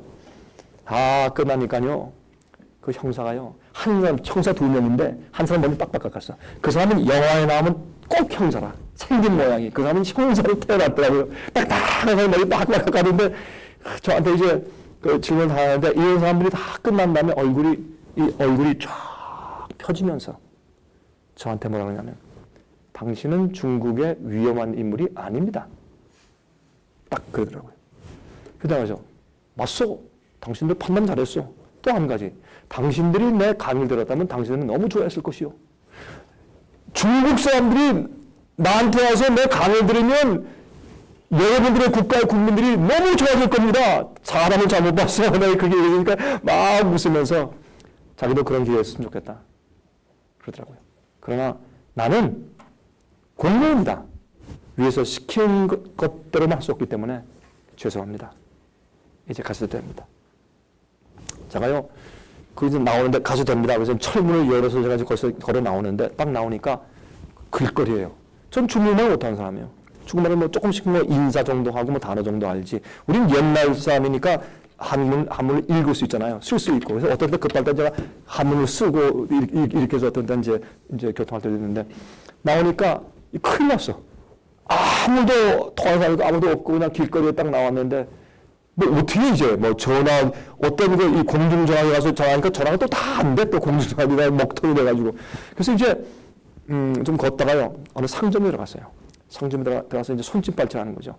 끝나니까요 그 형사가요 한 사람 형사 2명인데 한 사람 먼저 빡빡 깎았어. 그 사람은 영화에 나오면 꼭 형사라 생긴 모양이 그 사람은 형사로 태어났더라고요. 딱딱하게 머리 빡빡 깎았는데 저한테 이제 그 질문을 다 하는데 이런 사람들이 다 끝난 다음에 얼굴이 쫙 펴지면서 저한테 뭐라 그러냐면 당신은 중국의 위험한 인물이 아닙니다. 딱 그러더라고요. 그다음에 맞소. 당신들 판단 잘했어. 또 한 가지. 당신들이 내 강의를 들었다면 당신들은 너무 좋아했을 것이요. 중국 사람들이 나한테 와서 내 강의를 들으면 여러분들의 국가의 국민들이 너무 좋아질 겁니다. 사람을 잘못 봤어. 내가 그게 얘기니까 막 웃으면서 자기도 그런 기회가 있으면 좋겠다. 그러더라고요. 그러나 나는 공무원이다. 위에서 시킨 것대로만 할 수 없기 때문에 죄송합니다. 이제 가셔도 됩니다. 제가요, 이제 나오는데 가셔도 됩니다. 그래서 철문을 열어서 제가 거기서 걸어 나오는데 딱 나오니까 글거리예요. 전 중국말 못하는 사람이에요. 중국말은 뭐 조금씩 뭐 인사 정도 하고 뭐 단어 정도 알지. 우린 옛날 사람이니까 한문을 읽을 수 있잖아요. 쓸 수 있고. 그래서 어떤 때 급할 때 제가 한문을 쓰고 이렇게 해서 어떤 때 이제 교통할 때도 있는데 나오니까 큰일 났어. 아무도 통화하는 사람도 아무도 없고 그냥 길거리에 딱 나왔는데 뭐 어떻게 이제 뭐 전화 어떤 이 공중전화에 가서 전화하니까 전화가 또 다 안 돼. 또 공중전화가 먹통이 돼가지고 그래서 이제 좀 걷다가요 어느 상점에 들어갔어요. 상점에 들어가서 이제 손짓 발전하는 거죠.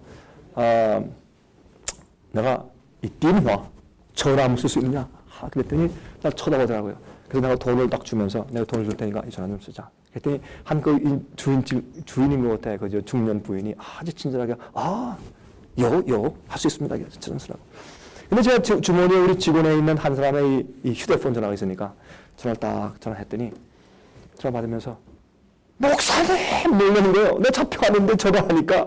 내가 이 띠와 전화 한번 쓸 수 있느냐? 그랬더니 날 쳐다보더라고요. 그래서 내가 돈을 딱 주면서 내가 돈을 줄 테니까 이 전화 좀 쓰자. 그랬더니 한 그 주인인 것 같아. 그 중년 부인이 아주 친절하게 할 수 있습니다. 쓰라고. 근데 제가 주머니에 우리 직원에 있는 한 사람의 이 휴대폰 전화가 있으니까 전화를 딱 전화했더니 전화 받으면서 목사님 놀라는 거예요. 내 잡혀가는데 전화하니까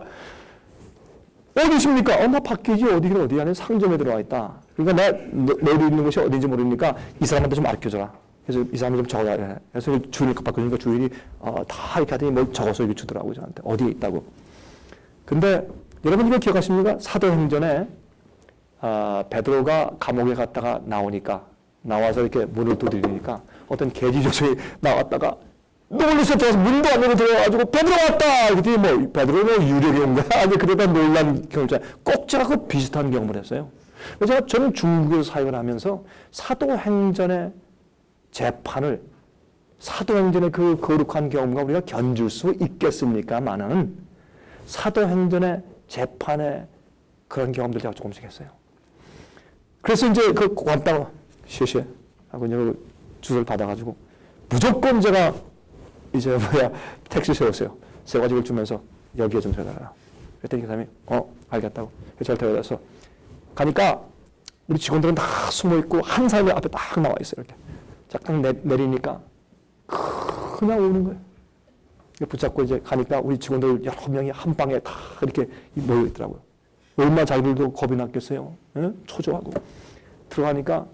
어디십니까? 나 밖이지 어디긴 어디 안에 상점에 들어와 있다. 그러니까 내가 있는 곳이 어딘지 모르니까 이 사람한테 좀 알려줘라. 그래서 이 사람이 좀 적어야 해. 그래서 주인을 바꾸니까 주인이 다 이렇게 하더니 뭘 적어서 이렇게 주더라고요. 저한테. 어디에 있다고. 근데 여러분 이거 기억하십니까? 사도행전에 베드로가 감옥에 갔다가 나와서 이렇게 문을 두드리니까 어떤 개지조석이 나왔다가 놀라서 들어와서 문도 안 열고 들어와가지고 베드로 왔다! 그랬더니 뭐 베드로는 유력이 온 거야. 아니 그러다 놀란 경험자 꼭 제가 그 비슷한 경험을 했어요. 그래서 저는 중국에서 사역을 하면서 사도행전의 재판을 사도행전의 그 거룩한 경험과 우리가 견줄 수 있겠습니까마는 사도행전의 재판의 그런 경험들 제가 조금씩 했어요. 그래서 이제 그 관당 시시 하고 이제 주소를 받아가지고 무조건 제가 이제 택시 세웠어요. 세가지고 주면서 여기에 좀 데려다라. 그랬더니 그 사람이 알겠다고. 그래서 저를 데려다서 가니까 우리 직원들은 다 숨어 있고 한 사람이 앞에 딱 나와 있어요. 이렇게 잠깐 내리니까 그냥 오는 거예요. 붙잡고 이제 가니까 우리 직원들 여러 명이 한 방에 다 이렇게 모여 있더라고요. 얼마나 자기들도 겁이 났겠어요. 예? 초조하고 들어가니까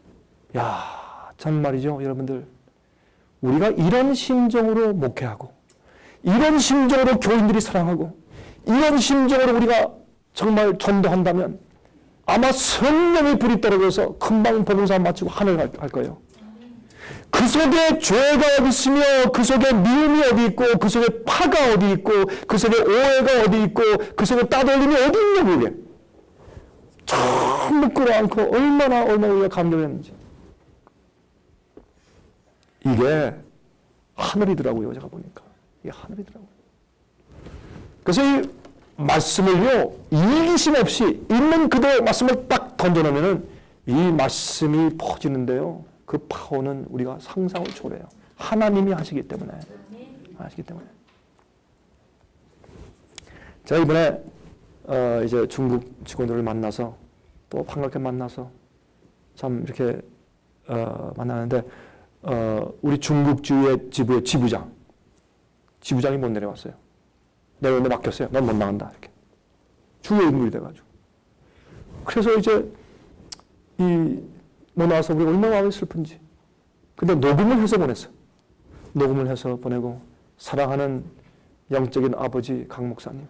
참 말이죠, 여러분들. 우리가 이런 심정으로 목회하고 이런 심정으로 교인들이 사랑하고 이런 심정으로 우리가 정말 전도한다면 아마 성령의 불이 떨어져서 금방 복음사 마치고 하늘 갈 거예요. 그 속에 죄가 어디 있으며 그 속에 미움이 어디 있고 그 속에 파가 어디 있고 그 속에 오해가 어디 있고 그 속에 따돌림이 어디 있냐고 이게. 전부 끌어안고 얼마나 우리가 감동했는지. 이게 하늘이더라고요. 제가 보니까. 이게 하늘이더라고요. 그래서 이 말씀을요. 이기심 없이 있는 그대로 말씀을 딱 던져놓으면 이 말씀이 퍼지는데요. 그 파워는 우리가 상상을 초래해요. 하나님이 하시기 때문에. 제가 이번에 이제 중국 직원들을 만나서 또 반갑게 만나서 참 이렇게 만나는데 우리 중국주의 지부의 지부장이 못 내려왔어요. 내려오는데 맡겼어요. 넌 못 나간다. 이렇게. 주요 인물이 돼가지고. 그래서 이제 못 나와서 우리가 얼마나 마음이 슬픈지. 근데 녹음을 해서 보냈어. 녹음을 해서 보내고 사랑하는 영적인 아버지 강 목사님.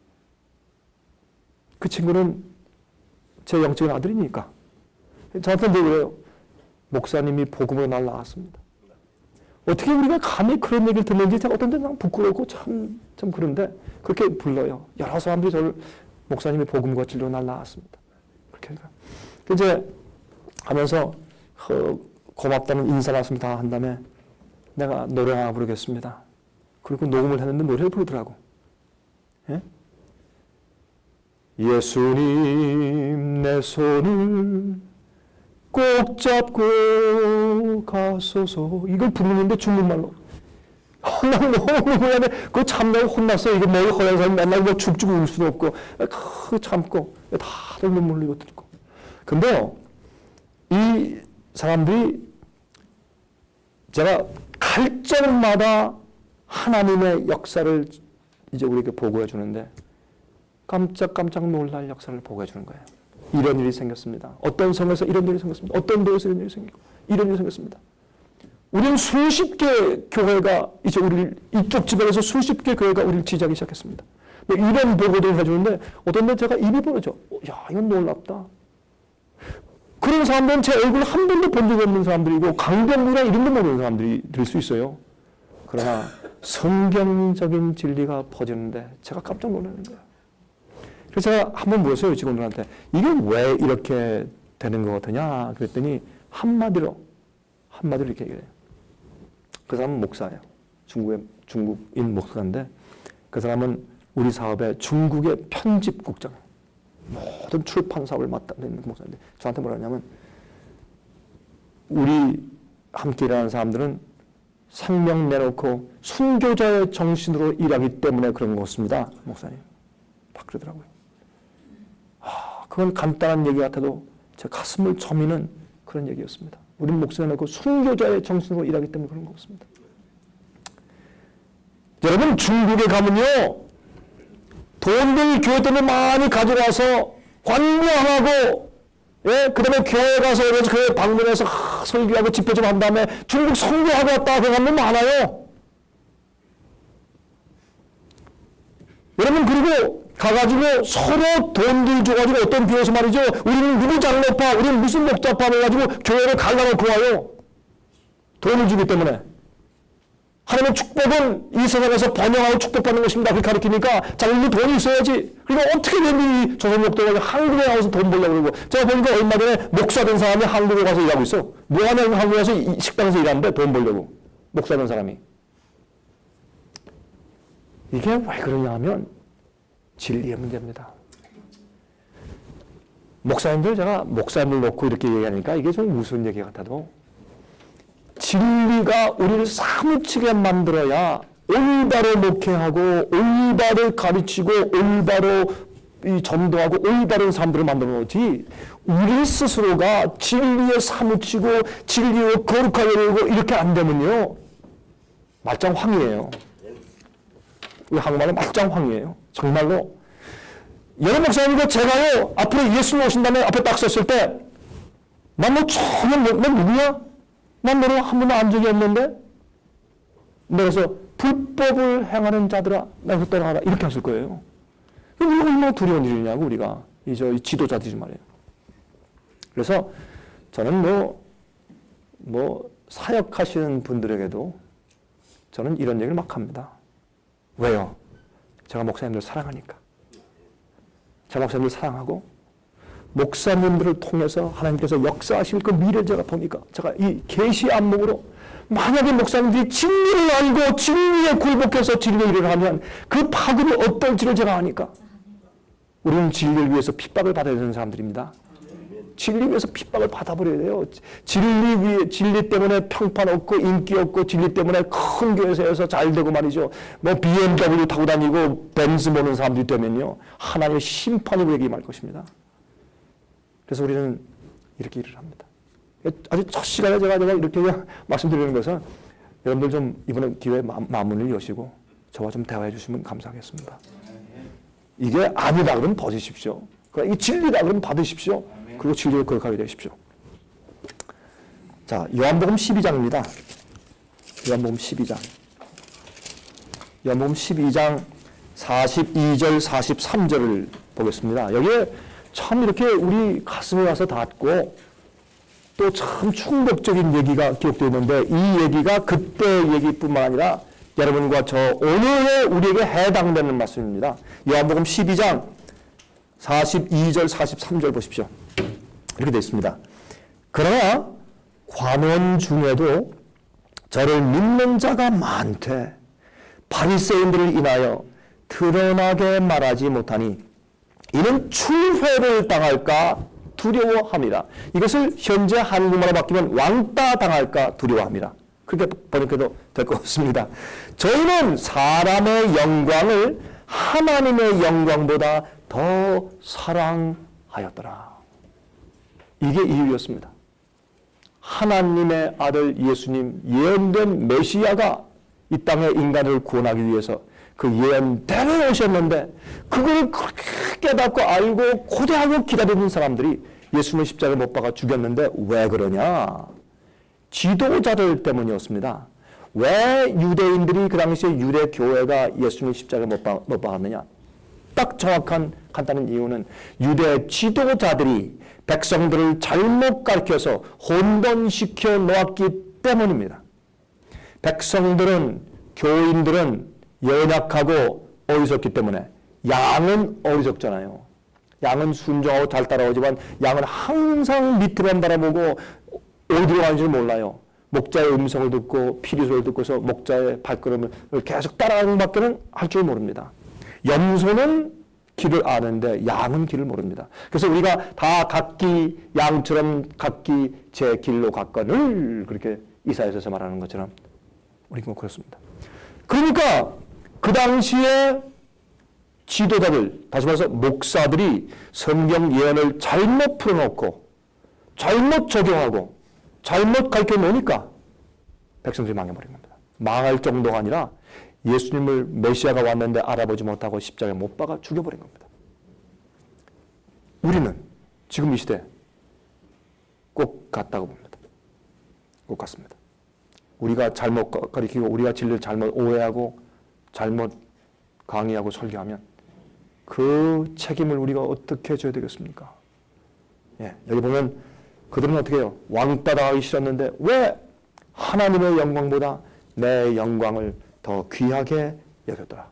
그 친구는 제 영적인 아들이니까. 저한테 늘 그래요. 목사님이 복음으로 날 낳았습니다. 어떻게 우리가 감히 그런 얘기를 듣는지 제가 어떤 데는 부끄럽고 참 그런데 그렇게 불러요. 여러 사람들이 저를 목사님이 복음과 진리로 날 낳았습니다. 그렇게 이제 하면서 고맙다는 인사 말씀 다 한 다음에 내가 노래 하나 부르겠습니다. 그리고 녹음을 했는데 노래를 부르더라고. 예? 예수님 내 손을 꼭 잡고 가소서. 이걸 부르는데 중국말로. 난 너무 미안해. 그거 참나고 혼났어. 이거 머리 허연 사람 맨날 뭐 죽죽 울 수도 없고 참고 다들 눈물 흘리고 듣고. 근데요. 이 사람들이 제가 갈정마다 하나님의 역사를 이제 우리에게 보고해 주는데 깜짝 놀랄 역사를 보고해 주는 거예요. 이런 일이 생겼습니다. 어떤 성에서 이런 일이 생겼습니다. 어떤 도에서 이런 일이 생기고 이런 일이 생겼습니다. 우리는 수십 개 교회가 이제 이쪽 지방에서 수십 개 교회가 우리를 지지하기 시작했습니다. 이런 보고를 해주는데 어떤 데 제가 입이 벌어져. 야, 이건 놀랍다. 그런 사람들은 제 얼굴 한 번도 본 적이 없는 사람들이고 강병구나 이름도 모르는 사람들이 될 수 있어요. 그러나 성경적인 진리가 퍼지는데 제가 깜짝 놀라는 거예요. 그래서 제가 한번 물었어요. 직원들한테. 이게 왜 이렇게 되는 것 같으냐 그랬더니 한마디로 이렇게 얘기해요. 그 사람은 목사예요. 중국인 목사인데 그 사람은 우리 사업의 중국의 편집국장, 모든 출판 사업을 맡는 목사인데 저한테 뭐라 하냐면 우리 함께 일하는 사람들은 생명 내놓고 순교자의 정신으로 일하기 때문에 그런 것 같습니다. 목사님. 딱 그러더라고요. 그건 간단한 얘기 같아도 제 가슴을 저미는 그런 얘기였습니다. 우리는 목숨을 내고 순교자의 정신으로 일하기 때문에 그런 것 같습니다. 여러분 중국에 가면요, 돈들 교회 때문에 많이 가져와서 관광하고, 예, 그 다음에 교회 가서 교회 방문해서 설교하고 집회 좀 한 다음에 중국 선교하고 왔다 그러는 많아요. 여러분 그리고 가가지고 서로 돈들 줘가지고 어떤 교회에서 말이죠, 우리는 누구 장로파, 우리는 무슨 목자파 해가지고 교회를 갈라놓고 와요. 돈을 주기 때문에. 하나님의 축복은 이 세상에서 번영하고 축복받는 것입니다. 그렇게 가르치니까 자기도 돈이 있어야지. 그러니까 어떻게 된 이 조선족도가 한국에 나와서 돈 벌려고 그러고. 제가 보니까 얼마 전에 목사 된 사람이 한국에 가서 일하고 있어. 뭐하냐면 한국에 가서 식당에서 일하는데 돈 벌려고. 목사 된 사람이. 이게 왜 그러냐 하면 진리의 문제입니다. 목사님들, 제가 목사님을 놓고 이렇게 얘기하니까 이게 좀 무슨 얘기 같아도 진리가 우리를 사무치게 만들어야 올바로 목회하고 올바로 가르치고 올바로 전도하고 올바른 사람들을 만들어 놓지, 우리 스스로가 진리에 사무치고 진리에 거룩하게 이렇게 안 되면요 말짱황이에요. 우리 한국말로 말짱황이에요. 정말로. 여러 목사님과 제가요 앞으로 예수님 오신다면 앞에 딱 섰을 때 난 뭐 전혀 넌 누구야? 난 너를 한 번도 안 적이 없는데? 그래서 불법을 행하는 자들아 나에서 떠나가라 이렇게 하실 거예요. 이거 얼마나 두려운 일이냐고 우리가 이 지도자들이 말이에요. 그래서 저는 뭐 사역하시는 분들에게도 저는 이런 얘기를 막 합니다. 왜요? 제가 목사님들 사랑하니까. 제가 목사님들 사랑하고 목사님들을 통해서 하나님께서 역사하실 그 미래를 제가 보니까 제가 이 계시 안목으로 만약에 목사님들이 진리를 알고 진리에 굴복해서 진리의 일을 하면 그 파급이 어떨지를 제가 아니까. 우리는 진리를 위해서 핍박을 받아야 되는 사람들입니다. 진리 위해서 핍박을 받아버려야 돼요. 진리 때문에 평판 없고 인기 없고 진리 때문에 큰 교회에서 잘 되고 말이죠. 뭐 BMW 타고 다니고 벤츠 모는 사람들이 되면요 하나님의 심판이 우리에게 임할 것입니다. 그래서 우리는 이렇게 일을 합니다. 아주 첫 시간에 제가 이렇게 말씀드리는 것은 여러분들 좀 이번에 기회에 마음문을 여시고 저와 좀 대화해 주시면 감사하겠습니다. 이게 아니다 그러면 벗으십시오. 이 진리다 그러면 받으십시오. 그리고 진리를 거룩하게 되십시오. 자, 요한복음 12장입니다. 요한복음 12장. 요한복음 12장 42절 43절을 보겠습니다. 여기에 참 이렇게 우리 가슴에 와서 닿고 또 참 충격적인 얘기가 기록되어 있는데 이 얘기가 그때 얘기뿐만 아니라 여러분과 저 오늘의 우리에게 해당되는 말씀입니다. 요한복음 12장 42절 43절 보십시오. 이렇게 되어 있습니다. 그러나 관원 중에도 저를 믿는 자가 많되 바리새인들을 인하여 드러나게 말하지 못하니 이는 출회를 당할까 두려워합니다. 이것을 현재 한국말로 바뀌면 왕따 당할까 두려워합니다. 그렇게 번역해도 될 것 같습니다. 저희는 사람의 영광을 하나님의 영광보다 더 사랑하였더라. 이게 이유였습니다. 하나님의 아들 예수님, 예언된 메시아가 이 땅의 인간을 구원하기 위해서 그 예언대로 오셨는데 그걸 그렇게 깨닫고 알고 고대하고 기다리는 사람들이 예수님의 십자가에 못 박아 죽였는데 왜 그러냐? 지도자들 때문이었습니다. 왜 유대인들이 그 당시에 유대 교회가 예수님의 십자가에 못 박았느냐? 딱 정확한 간단한 이유는 유대 지도자들이 백성들을 잘못 가르쳐서 혼돈시켜 놓았기 때문입니다. 백성들은, 교인들은 연약하고 어리석기 때문에 양은 어리석잖아요. 양은 순종하고 잘 따라오지만 양은 항상 밑으로만 바라보고 어디로 가는지 몰라요. 목자의 음성을 듣고 피리소리를 듣고서 목자의 발걸음을 계속 따라가는 밖에는 할 줄 모릅니다. 염소는 길을 아는데 양은 길을 모릅니다. 그래서 우리가 다 각기 양처럼 각기 제 길로 갔거늘 그렇게 이사야서에서 말하는 것처럼 우리가 그렇습니다. 그러니까 그 당시에 지도자들, 다시 말해서 목사들이 성경 예언을 잘못 풀어놓고 잘못 적용하고 잘못 가르쳐 놓으니까 백성들이 망해버린 겁니다. 망할 정도가 아니라 예수님을 메시아가 왔는데 알아보지 못하고 십자가에 못 박아 죽여버린 겁니다. 우리는 지금 이 시대에 꼭 같다고 봅니다. 꼭 같습니다. 우리가 잘못 가리키고 우리가 진리를 잘못 오해하고 잘못 강의하고 설교하면 그 책임을 우리가 어떻게 져야 되겠습니까? 예, 여기 보면 그들은 어떻게 해요? 왕따 당하기 싫었는데 왜 하나님의 영광보다 내 영광을 더 귀하게 여겼더라.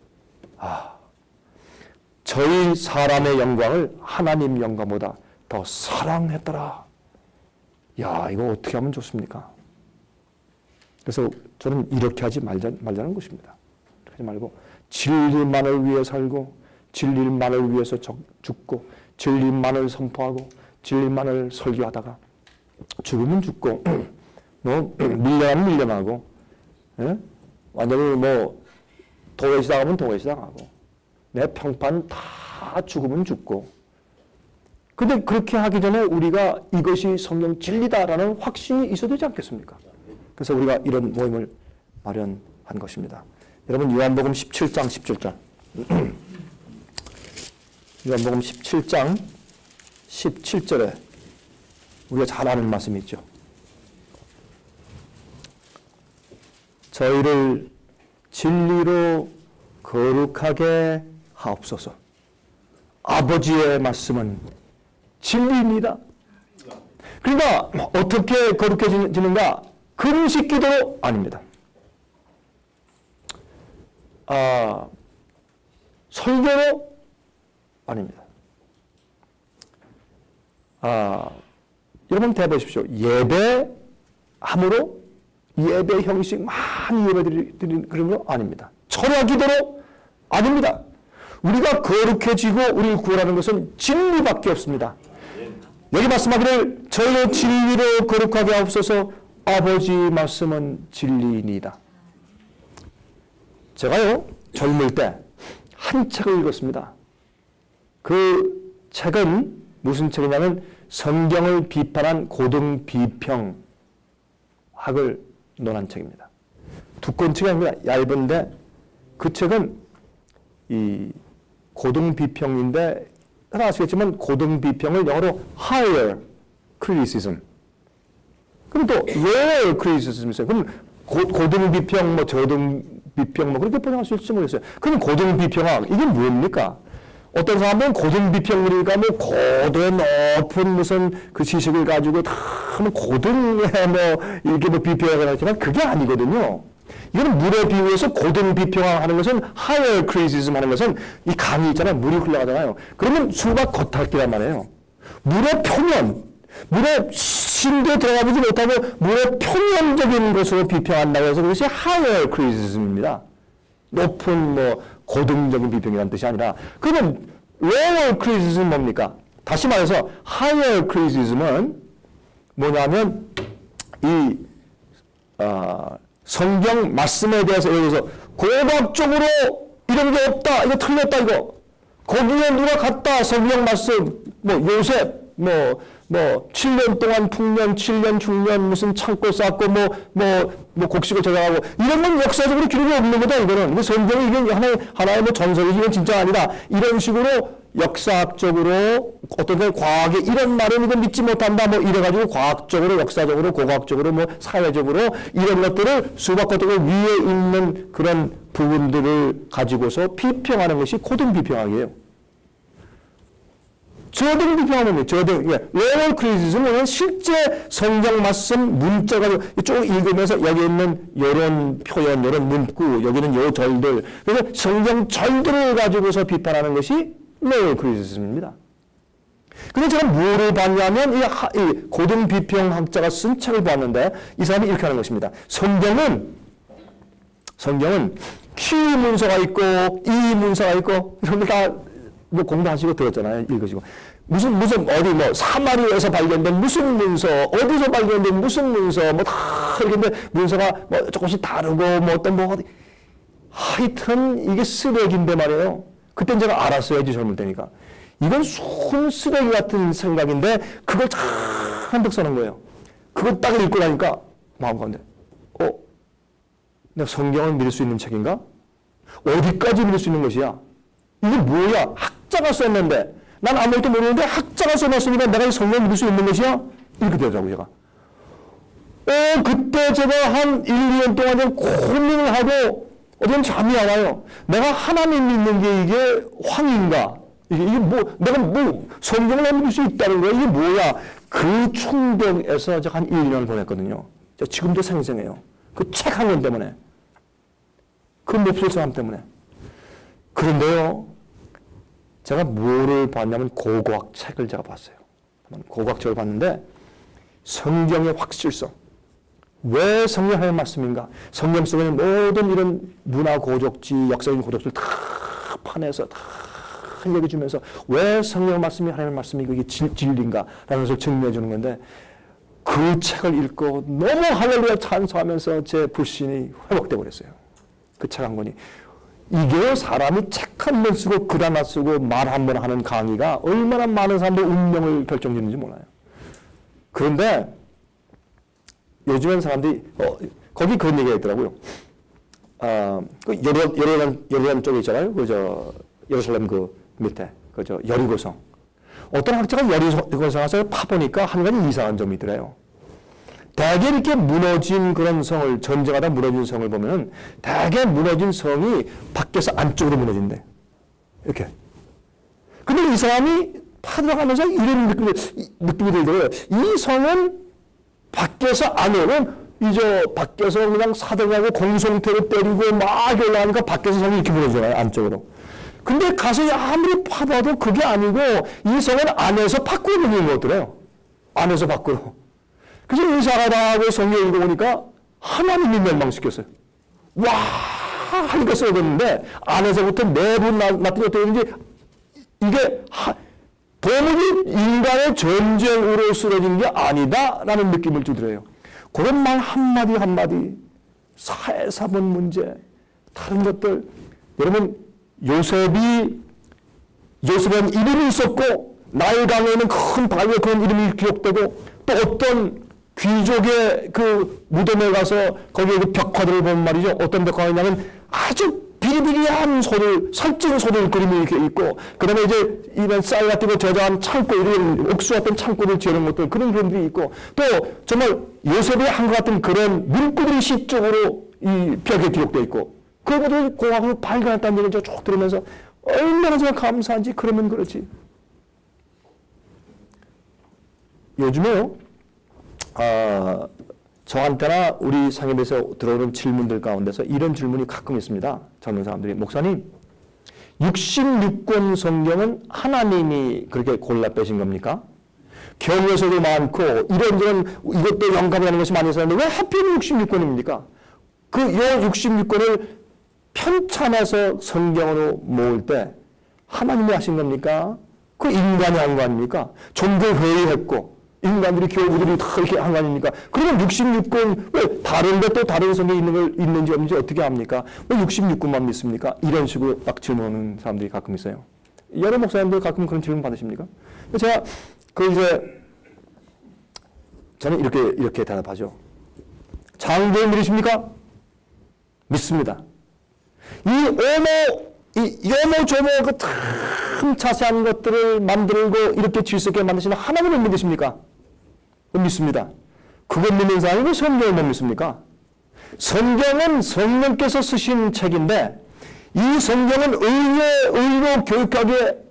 저희 사람의 영광을 하나님 영광보다 더 사랑했더라. 야, 이거 어떻게 하면 좋습니까? 그래서 저는 이렇게 하지 말자는 것입니다. 하지 말고 진리만을 위해 살고 진리만을 위해서 죽고 진리만을 선포하고 진리만을 설교하다가 죽으면 죽고 뭐 밀려나면 밀려나고 예? 완전히 뭐 도외시당하면 도외시당하고 내 평판 다 죽으면 죽고 근데 그렇게 하기 전에 우리가 이것이 성경 진리다라는 확신이 있어야 되지 않겠습니까? 그래서 우리가 이런 모임을 마련한 것입니다. 여러분 요한복음 17장 17절 요한복음 17장 17절에 우리가 잘 아는 말씀이 있죠. 저희를 진리로 거룩하게 하옵소서. 아버지의 말씀은 진리입니다. 그러니까 어떻게 거룩해지는가? 금식 기도로 아닙니다. 설교로 아닙니다. 여러분 대보십시오. 예배함으로 예배 형식 많이 예배 드리는 그런 거 아닙니다. 철야 기도로 아닙니다. 우리가 거룩해지고 우리를 구원하는 것은 진리밖에 없습니다. 여기 말씀하기를 저희를 진리로 거룩하게 하옵소서. 아버지 말씀은 진리이니이다. 제가요 젊을 때 한 책을 읽었습니다. 그 책은 무슨 책이냐면 성경을 비판한 고등비평학을 논한 책입니다. 두꺼운 책이 아닙니다. 얇은데 그 책은 이 고등비평인데 다 아시겠지만 고등비평을 영어로 higher criticism 그럼 또 lower criticism 있어요. 그럼 고등비평 뭐 저등비평 뭐 그렇게 번역할 수 있을지 모르겠어요. 그럼 고등비평학 이게 뭡니까? 어떤 사람은 고등비평이니까 뭐 고도의 높은 무슨 그 지식을 가지고 다 뭐 고등에 뭐 이렇게 뭐 비평을 하지만 그게 아니거든요. 이거는 물에 비유해서 고등비평하는 것은 higher criticism 하는 것은 이 강이 있잖아요. 물이 흘러가잖아요. 그러면 수박 겉핥기란 말이에요. 물의 표면, 물의 심도에 들어가보지 못하고 물의 표면적인 것으로 비평한다고 해서 그것이 higher criticism입니다. 높은 뭐 고등적인 비평이라는 뜻이 아니라 그러면 lower criticism 뭡니까? 다시 말해서 higher criticism은 뭐냐면 이 성경 말씀에 대해서 예를 들어서 고박적으로 이런 게 없다, 이거 틀렸다, 이거 거기에 누가 갔다, 성경 말씀 뭐 요셉 뭐 7년 동안 풍년, 7년 중년 무슨 창고 쌓고 뭐 곡식을 저장하고 이런 건 역사적으로 기록이 없는 거다 이거는. 성경이 이게 하나의 뭐 전설이지 이건 진짜 아니다. 이런 식으로 역사학적으로 어떤 과학에 이런 말은 이거 믿지 못한다 뭐 이래가지고 과학적으로 역사적으로 고고학적으로 뭐 사회적으로 이런 것들을 수박 것들 위에 있는 그런 부분들을 가지고서 비평하는 것이 고등비평학이에요. 저등비평하는 거예요. lower criticism은 실제 성경 말씀 문자가 쭉 읽으면서 여기 있는 이런 표현, 이런 문구, 여기는 요 절들, 그래서 성경 절들을 가지고서 비판하는 것이 lower criticism입니다. 근데 제가 뭐를 봤냐면 이 고등비평학자가 쓴 책을 봤는데 이 사람이 이렇게 하는 것입니다. 성경은 Q 문서가 있고 E 문서가 있고 이런 거 다 뭐 공부하시고 들었잖아요. 읽으시고. 무슨 어디 뭐 사마리아에서 발견된 무슨 문서, 어디서 발견된 무슨 문서, 뭐 다 이렇게 문서가 뭐 조금씩 다르고 뭐 어떤 뭐 어디 하여튼 이게 쓰레기인데 말이에요. 그땐 제가 알았어야지 젊을 때니까. 이건 순 쓰레기 같은 생각인데 그걸 잔뜩 써는 거예요. 그걸 딱 읽고 나니까 마음 가운데 내가 성경을 믿을 수 있는 책인가? 어디까지 믿을 수 있는 것이야? 이게 뭐야? 학자가 썼는데 난 아무것도 모르는데 학자가 써놨으니까 내가 이 성경을 믿을 수 있는 것이야? 이렇게 되더라고요, 제가. 그때 제가 한 1, 2년 동안 좀 고민을 하고 어떤 잠이 안 와요. 내가 하나님 믿는 게 이게 황인가? 이게 뭐, 내가 뭐, 성경을 믿을 수 있다는 거야? 이게 뭐야? 그 충격에서 제가 한 1, 2년을 보냈거든요. 지금도 생생해요. 그 책 한 권 때문에. 그 몹쓸 사람 때문에. 그런데요, 제가 뭐를 봤냐면 고고학 책을 제가 봤어요. 고고학 책을 봤는데 성경의 확실성. 왜 성경의 말씀인가? 성경 속에는 모든 이런 문화 고적지, 역사적인 고적지를 다 파내서 다 알려주면서 왜 성경 말씀이 하나님의 말씀이고 이게 진리인가? 라는 것을 증명해 주는 건데 그 책을 읽고 너무 할렐루야 찬송하면서 제 불신이 회복되어 버렸어요. 그 책 한 권이. 이게 사람이 책 한 권 쓰고 글 하나 쓰고 말 한 번 하는 강의가 얼마나 많은 사람들의 운명을 결정짓는지 몰라요. 그런데 요즘엔 사람들이 거기 그런 얘기가 있더라고요. 그 예루살렘 쪽에 있잖아요. 그저 예루살렘 그 밑에 그저 여리고성. 어떤 학자가 여리고성 가서 파보니까 한 가지 이상한 점이 있더래요. 대개 이렇게 무너진 그런 성을, 전쟁하다 무너진 성을 보면은 대개 무너진 성이 밖에서 안쪽으로 무너진대. 이렇게. 근데 이 사람이 파들어가면서 이런 느낌이 들더라고요. 이 성은 밖에서 안으로는 이제 밖에서 그냥 사들하고 공성태로 때리고 막 올라가니까 밖에서 성이 이렇게 무너지잖아요. 안쪽으로. 근데 가서 아무리 파봐도 그게 아니고 이 성은 안에서 밖으로 무너지는 것 같더래요. 안에서 밖으로. 그래서 의사가 나하고 성경 읽어보니까 하나님이 멸망시켰어요. 와! 하니까 써졌는데 안에서부터 내부 나중에 어떻게 되는지 이게 도무지 인간의 전쟁으로 쓰러진 게 아니다라는 느낌을 주더래요. 그런 말 한마디 한마디, 사회사본 문제, 다른 것들. 여러분, 요셉은 이름이 있었고, 나일강에는 큰 바위에 그런 이름이 기록되고, 또 어떤 귀족의 그 무덤에 가서 거기에 그 벽화들을 보면 말이죠. 어떤 벽화냐면 아주 비리비리한 소들, 살찐 소들 그림이 이렇게 있고, 그 다음에 이제 이런 쌀 같은 거 저장한 창고, 이런 옥수 같은 창고를 지어놓은 것들, 그런 그림들이 있고, 또 정말 요셉의 한 것 같은 그런 문구들이 시적으로 이 벽에 기록되어 있고, 그런 것들을 공학으로 발견했다는 얘기를 쭉 들으면서 얼마나 정말 감사한지. 그러면 그렇지. 요즘에요, 저한테나 우리 상임에서 들어오는 질문들 가운데서 이런 질문이 가끔 있습니다. 젊은 사람들이, 목사님, 66권 성경은 하나님이 그렇게 골라 빼신 겁니까? 경에서도 많고 이런저런 이것도 영감이 하는 것이 많이 있었는데 왜 하필 66권입니까? 그 66권을 편찬해서 성경으로 모을 때 하나님이 하신 겁니까? 그 인간이 한 거 아닙니까? 종교 회의했고 인간들이 교부들이 다 이렇게 한 거 아닙니까? 그러면 66권, 왜 다른데 또 다른 성경이 있는지 없는지 어떻게 합니까? 왜 66권만 믿습니까? 이런 식으로 막 질문하는 사람들이 가끔 있어요. 여러 목사님들 가끔 그런 질문 받으십니까? 제가, 저는 이렇게 대답하죠. 장로를 믿으십니까? 믿습니다. 이 요모조모 그 참 자세한 것들을 만들고 이렇게 질서 있게 만드시는 하나님을 믿으십니까? 믿습니다. 그걸 믿는 사람이 왜 성경을 못 믿습니까? 성경은 성령께서 쓰신 책인데 이 성경은 의로 교육하기에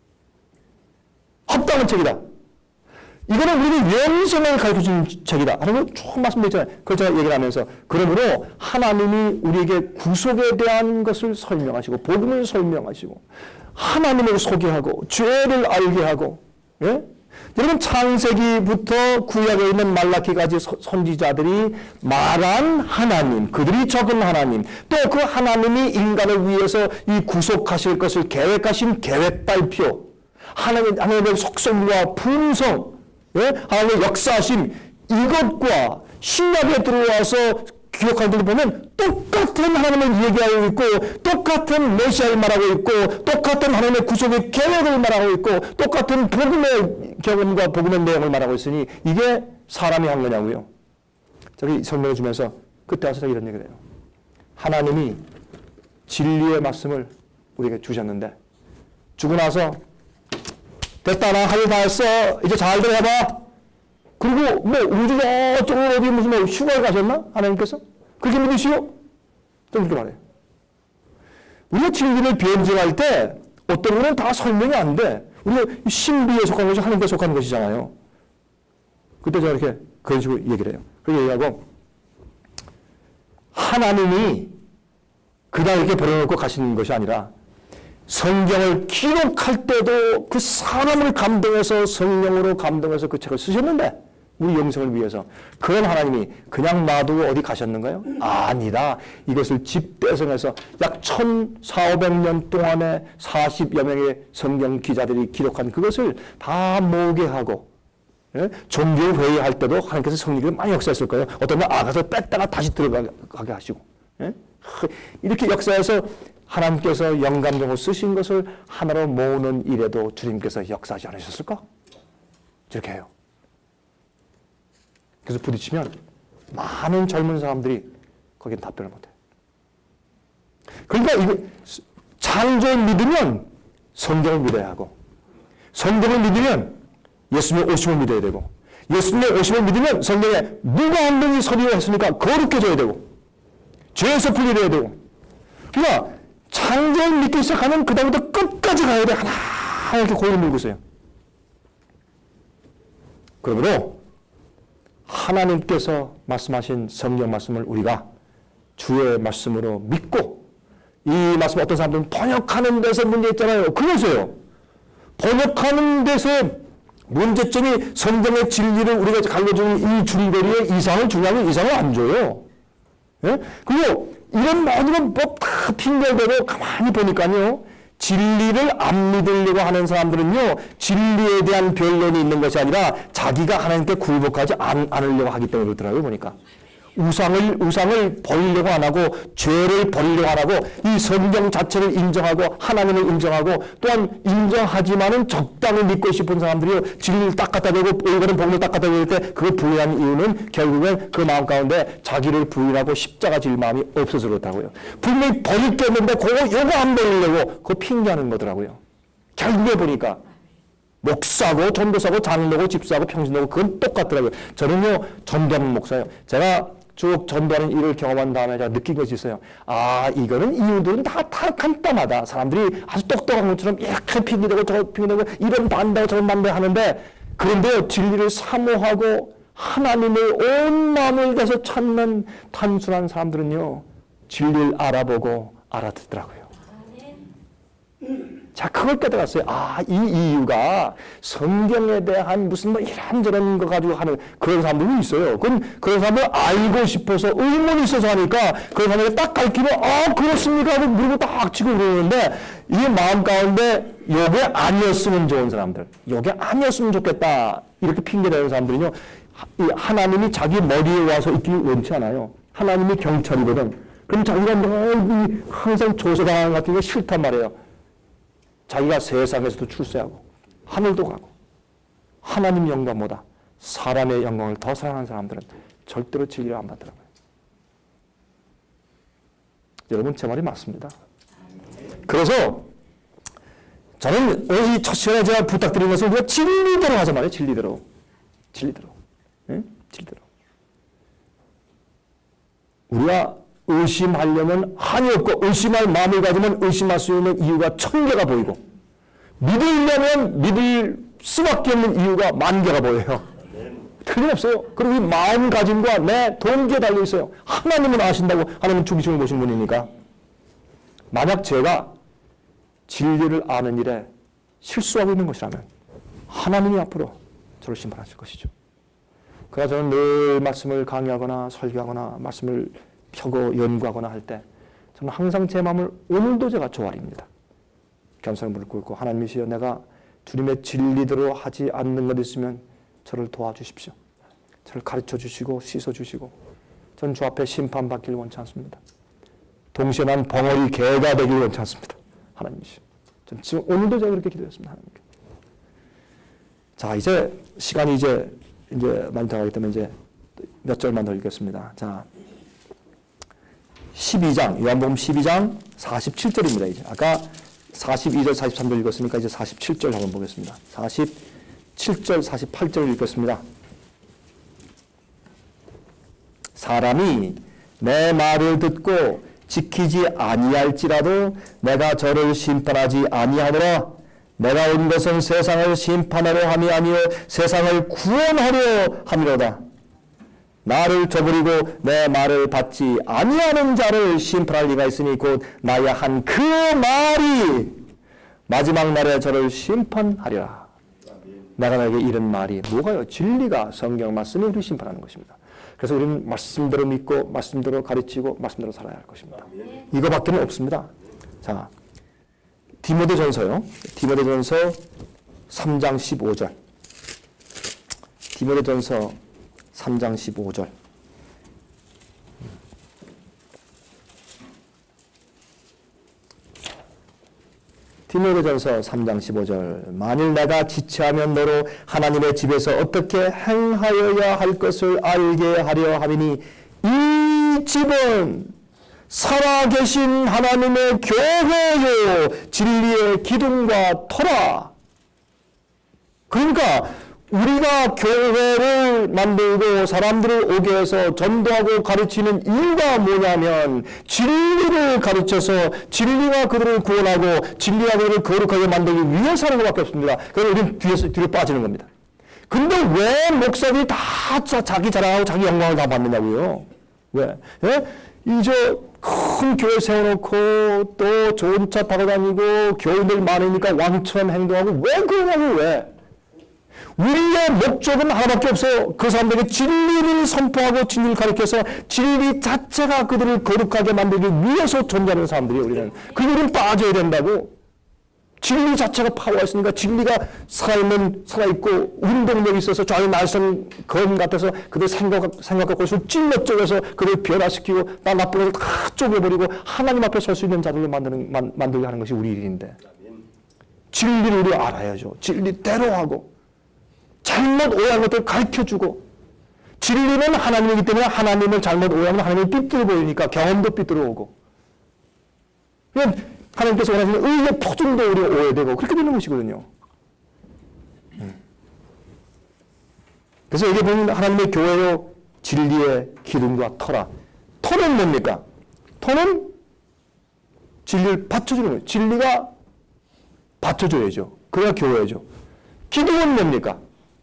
합당한 책이다. 이거는 우리는 영성을 가르쳐주는 책이다 하는 걸 쭉 말씀드렸잖아요. 그걸 제가 얘기를 하면서, 그러므로 하나님이 우리에게 구속에 대한 것을 설명하시고 복음을 설명하시고 하나님을 소개하고 죄를 알게 하고, 예? 여러분, 창세기부터 구약에 있는 말라기까지 선지자들이 말한 하나님, 그들이 적은 하나님, 또 그 하나님이 인간을 위해서 이 구속하실 것을 계획하신 계획 발표, 하나님의 속성과 품성, 예? 하나님의 역사심, 이것과 신약에 들어와서 기록하는 데 보면 똑같은 하나님을 얘기하고 있고, 똑같은 메시아를 말하고 있고, 똑같은 하나님의 구속의 계획을 말하고 있고, 똑같은 복음의 경험과 복음의 내용을 말하고 있으니 이게 사람이 한 거냐고요. 저기 설명해 주면서 그때 와서 이런 얘기를 해요. 하나님이 진리의 말씀을 우리에게 주셨는데 주고 나서 됐다 나 할 일 다 했어 이제 잘 들어가봐 그리고 뭐 우주 저쪽으로 어디 무슨 뭐 휴가를 가셨나? 하나님께서? 그렇게 믿으시오? 좀 그렇게 말해요. 우리가 진리를 변증할 때 어떤 거는 다 설명이 안 돼. 우리가 신비에 속한 것이 하나님께 속한 것이잖아요. 그때 제가 이렇게 그런 식으로 얘기를 해요. 그렇게 얘기하고 하나님이 그냥 이렇게 버려놓고 가시는 것이 아니라 성경을 기록할 때도 그 사람을 감동해서 성령으로 감동해서 그 책을 쓰셨는데 우리 영생을 위해서 그런 하나님이 그냥 놔두고 어디 가셨는가요? 아니다. 이것을 집대성해서 약 1400~500년 동안에 40여 명의 성경 기자들이 기록한 그것을 다 모계하고 종교회의할 때도 하나님께서 성령을 많이 역사했을 거예요. 어떤 날 아가서 뺐다가 다시 들어가게 하시고 이렇게 역사해서 하나님께서 영감적으로 쓰신 것을 하나로 모으는 일에도 주님께서 역사하지 않으셨을까? 이렇게 해요. 그래서 부딪히면 많은 젊은 사람들이 거기에 답변을 못해요. 그러니까 이거 창조를 믿으면 성경을 믿어야 하고 성경을 믿으면 예수님의 오심을 믿어야 되고 예수님의 오심을 믿으면 성경에 누가 한 명이 서리를 했으니까 거룩해져야 되고 죄에서 풀려야 되고 그러니까 창조를 믿기 시작하면 그 다음부터 끝까지 가야 돼. 하나 이렇게 고리를 물고 있어요. 그러므로 하나님께서 말씀하신 성경 말씀을 우리가 주의 말씀으로 믿고 이 말씀 어떤 사람들은 번역하는 데서 문제 있잖아요. 그래서요. 번역하는 데서 문제점이 성경의 진리를 우리가 갈려주는 이 줄거리에 이상을 주냐면 이상을 안 줘요. 예? 그리고 이런 모든 다 핑계대고 가만히 보니까요. 진리를 안 믿으려고 하는 사람들은요. 진리에 대한 변론이 있는 것이 아니라 자기가 하나님께 굴복하지 않으려고 하기 때문에 그렇더라고요. 보니까. 우상을 버리려고 안 하고 죄를 버리려고 안 하고 이 성경 자체를 인정하고 하나님을 인정하고 또한 인정하지만은 적당히 믿고 싶은 사람들이 진리를 딱 갖다 대고 올바른 복음을 딱 갖다 대고 때 그걸 부인한 이유는 결국은 그 마음 가운데 자기를 부인하고 십자가 질 마음이 없어서 그렇다고요. 분명히 버릴 게 있는데 요거 안 버리려고 그거 핑계하는 거더라고요. 결국에 보니까 목사고 전도사고 장로고 집사고 평신도고 그건 똑같더라고요. 저는요 전도하는 목사예요. 제가 쭉 전도하는 일을 경험한 다음에 제가 느낀 것이 있어요. 아 이거는 이유들은 다 간단하다. 사람들이 아주 똑똑한 것처럼 이렇게 핑계대고 저 핑계대고 이런 반대하고 저런 반대하는데 그런데요 진리를 사모하고 하나님을 온 마음을 다해서 찾는 단순한 사람들은요 진리를 알아보고 알아듣더라고요. 자, 그걸 깨달았어요. 아, 이 이유가 성경에 대한 무슨 뭐 이런저런 거 가지고 하는 그런 사람들이 있어요. 그런 사람을 알고 싶어서 의문이 있어서 하니까 그런 사람을 딱 가르치면 그렇습니까? 하고 물고 딱 치고 그러는데 이 마음 가운데 요게 아니었으면 좋은 사람들, 요게 아니었으면 좋겠다 이렇게 핑계대는 사람들은요 하나님이 자기 머리에 와서 있길 원치 않아요. 하나님이 경찰이거든. 그럼 자기가 늘 항상 조사당하는 것 같은 게 싫단 말이에요. 자기가 세상에서도 출세하고 하늘도 가고 하나님 영광보다 사람의 영광을 더 사랑하는 사람들은 절대로 진리를 안 받더라고요. 여러분 제 말이 맞습니다. 그래서 저는 이 첫 시간에 제가 부탁드린 것은 우리가 진리대로 하자 말이에요. 진리대로. 네? 진리대로. 우리가 의심하려면 한이 없고 의심할 마음을 가지면 의심할 수 있는 이유가 1000개가 보이고 믿으려면 믿을 수밖에 없는 이유가 10,000개가 보여요. 틀림없어요. 그리고 이 마음가짐과 내 동기에 달려있어요. 하나님은 아신다고 하나님 중심을 보신 분이니까. 만약 제가 진리를 아는 일에 실수하고 있는 것이라면 하나님이 앞으로 저를 심판하실 것이죠. 그러나 저는 늘 말씀을 강의하거나 설교하거나 말씀을 펴고 연구하거나 할 때 저는 항상 제 마음을 오늘도 제가 조아립니다. 겸손히 무릎 꿇고 하나님이시여 내가 주님의 진리대로 하지 않는 것 있으면 저를 도와주십시오. 저를 가르쳐 주시고 씻어 주시고 전 주 앞에 심판받길 원치 않습니다. 동시에 난 벙어리 개가 되길 원치 않습니다. 하나님이시여. 전 지금 오늘도 제가 그렇게 기도했습니다. 하나님께. 자 이제 시간이 이제 많이 들어가기 때문에 이제 몇 절만 더 읽겠습니다. 자 12장, 요한복음 12장 47절입니다. 이제 아까 42절, 43절 읽었으니까 이제 47절 한번 보겠습니다. 47절, 48절 읽겠습니다. 사람이 내 말을 듣고 지키지 아니할지라도 내가 저를 심판하지 아니하노라. 내가 온 것은 세상을 심판하려 함이 아니요 세상을 구원하려 함이로다. 나를 저버리고 내 말을 받지 아니하는 자를 심판할 리가 있으니 곧 나의 한 그 말이 마지막 날에 저를 심판하리라. 내가 너에게 이런 말이 뭐가요? 진리가 성경 말씀이 우리를 심판하는 것입니다. 그래서 우리는 말씀대로 믿고 말씀대로 가르치고 말씀대로 살아야 할 것입니다. 이거밖에 없습니다. 자, 디모데전서요. 디모데전서 3장 15절. 디모데전서 3장 15절. 디모데전서 3장 15절. 만일 내가 지체하면 너로 하나님의 집에서 어떻게 행하여야 할 것을 알게 하려 함이니 이 집은 살아계신 하나님의 교회요 진리의 기둥과 터라. 그러니까 우리가 교회를 만들고 사람들을 오게 해서 전도하고 가르치는 이유가 뭐냐면 진리를 가르쳐서 진리가 그들을 구원하고 진리가 그들을 거룩하게 만들기 위해서 하는 것밖에 없습니다. 그래서 우리는 뒤로 빠지는 겁니다. 근데 왜 목사들이 다 자기 자랑하고 자기 영광을 다 받느냐고요? 왜? 예? 이제 큰 교회 세워놓고 또 좋은 차 타고 다니고 교인들 많으니까 왕처럼 행동하고 왜 그러냐고 왜? 우리의 목적은 하나밖에 없어요. 그 사람들에게 진리를 선포하고 진리를 가르쳐서 진리 자체가 그들을 거룩하게 만들기 위해서 존재하는 사람들이에요. 우리는. 그리고 우리는 빠져야 된다고. 진리 자체가 파워가 있으니까 진리가 살아있고 운동력이 있어서 좌우 날선 검 같아서 그들 생각과 것을 찔러 쪼개서 그들 변화시키고 나 나쁜 것을 다 쪼개버리고 하나님 앞에 설 수 있는 자들로 만들게 하는 것이 우리 일인데 진리를 우리 알아야죠. 진리대로 하고 잘못 오해한 것들을 가르쳐주고 진리는 하나님이기 때문에 하나님을 잘못 오해하면 하나님이 삐뚤어 보이니까 경험도 삐뚤어 오고 하나님께서 원하시는 의의 표준도 우리가 오해되고 그렇게 되는 것이거든요. 그래서 여기 보면 하나님의 교회요 진리의 기둥과 터라. 터는 뭡니까? 터는 진리를 받쳐주는 거예요. 진리가 받쳐줘야죠. 그래야 교회죠. 기둥은 뭡니까?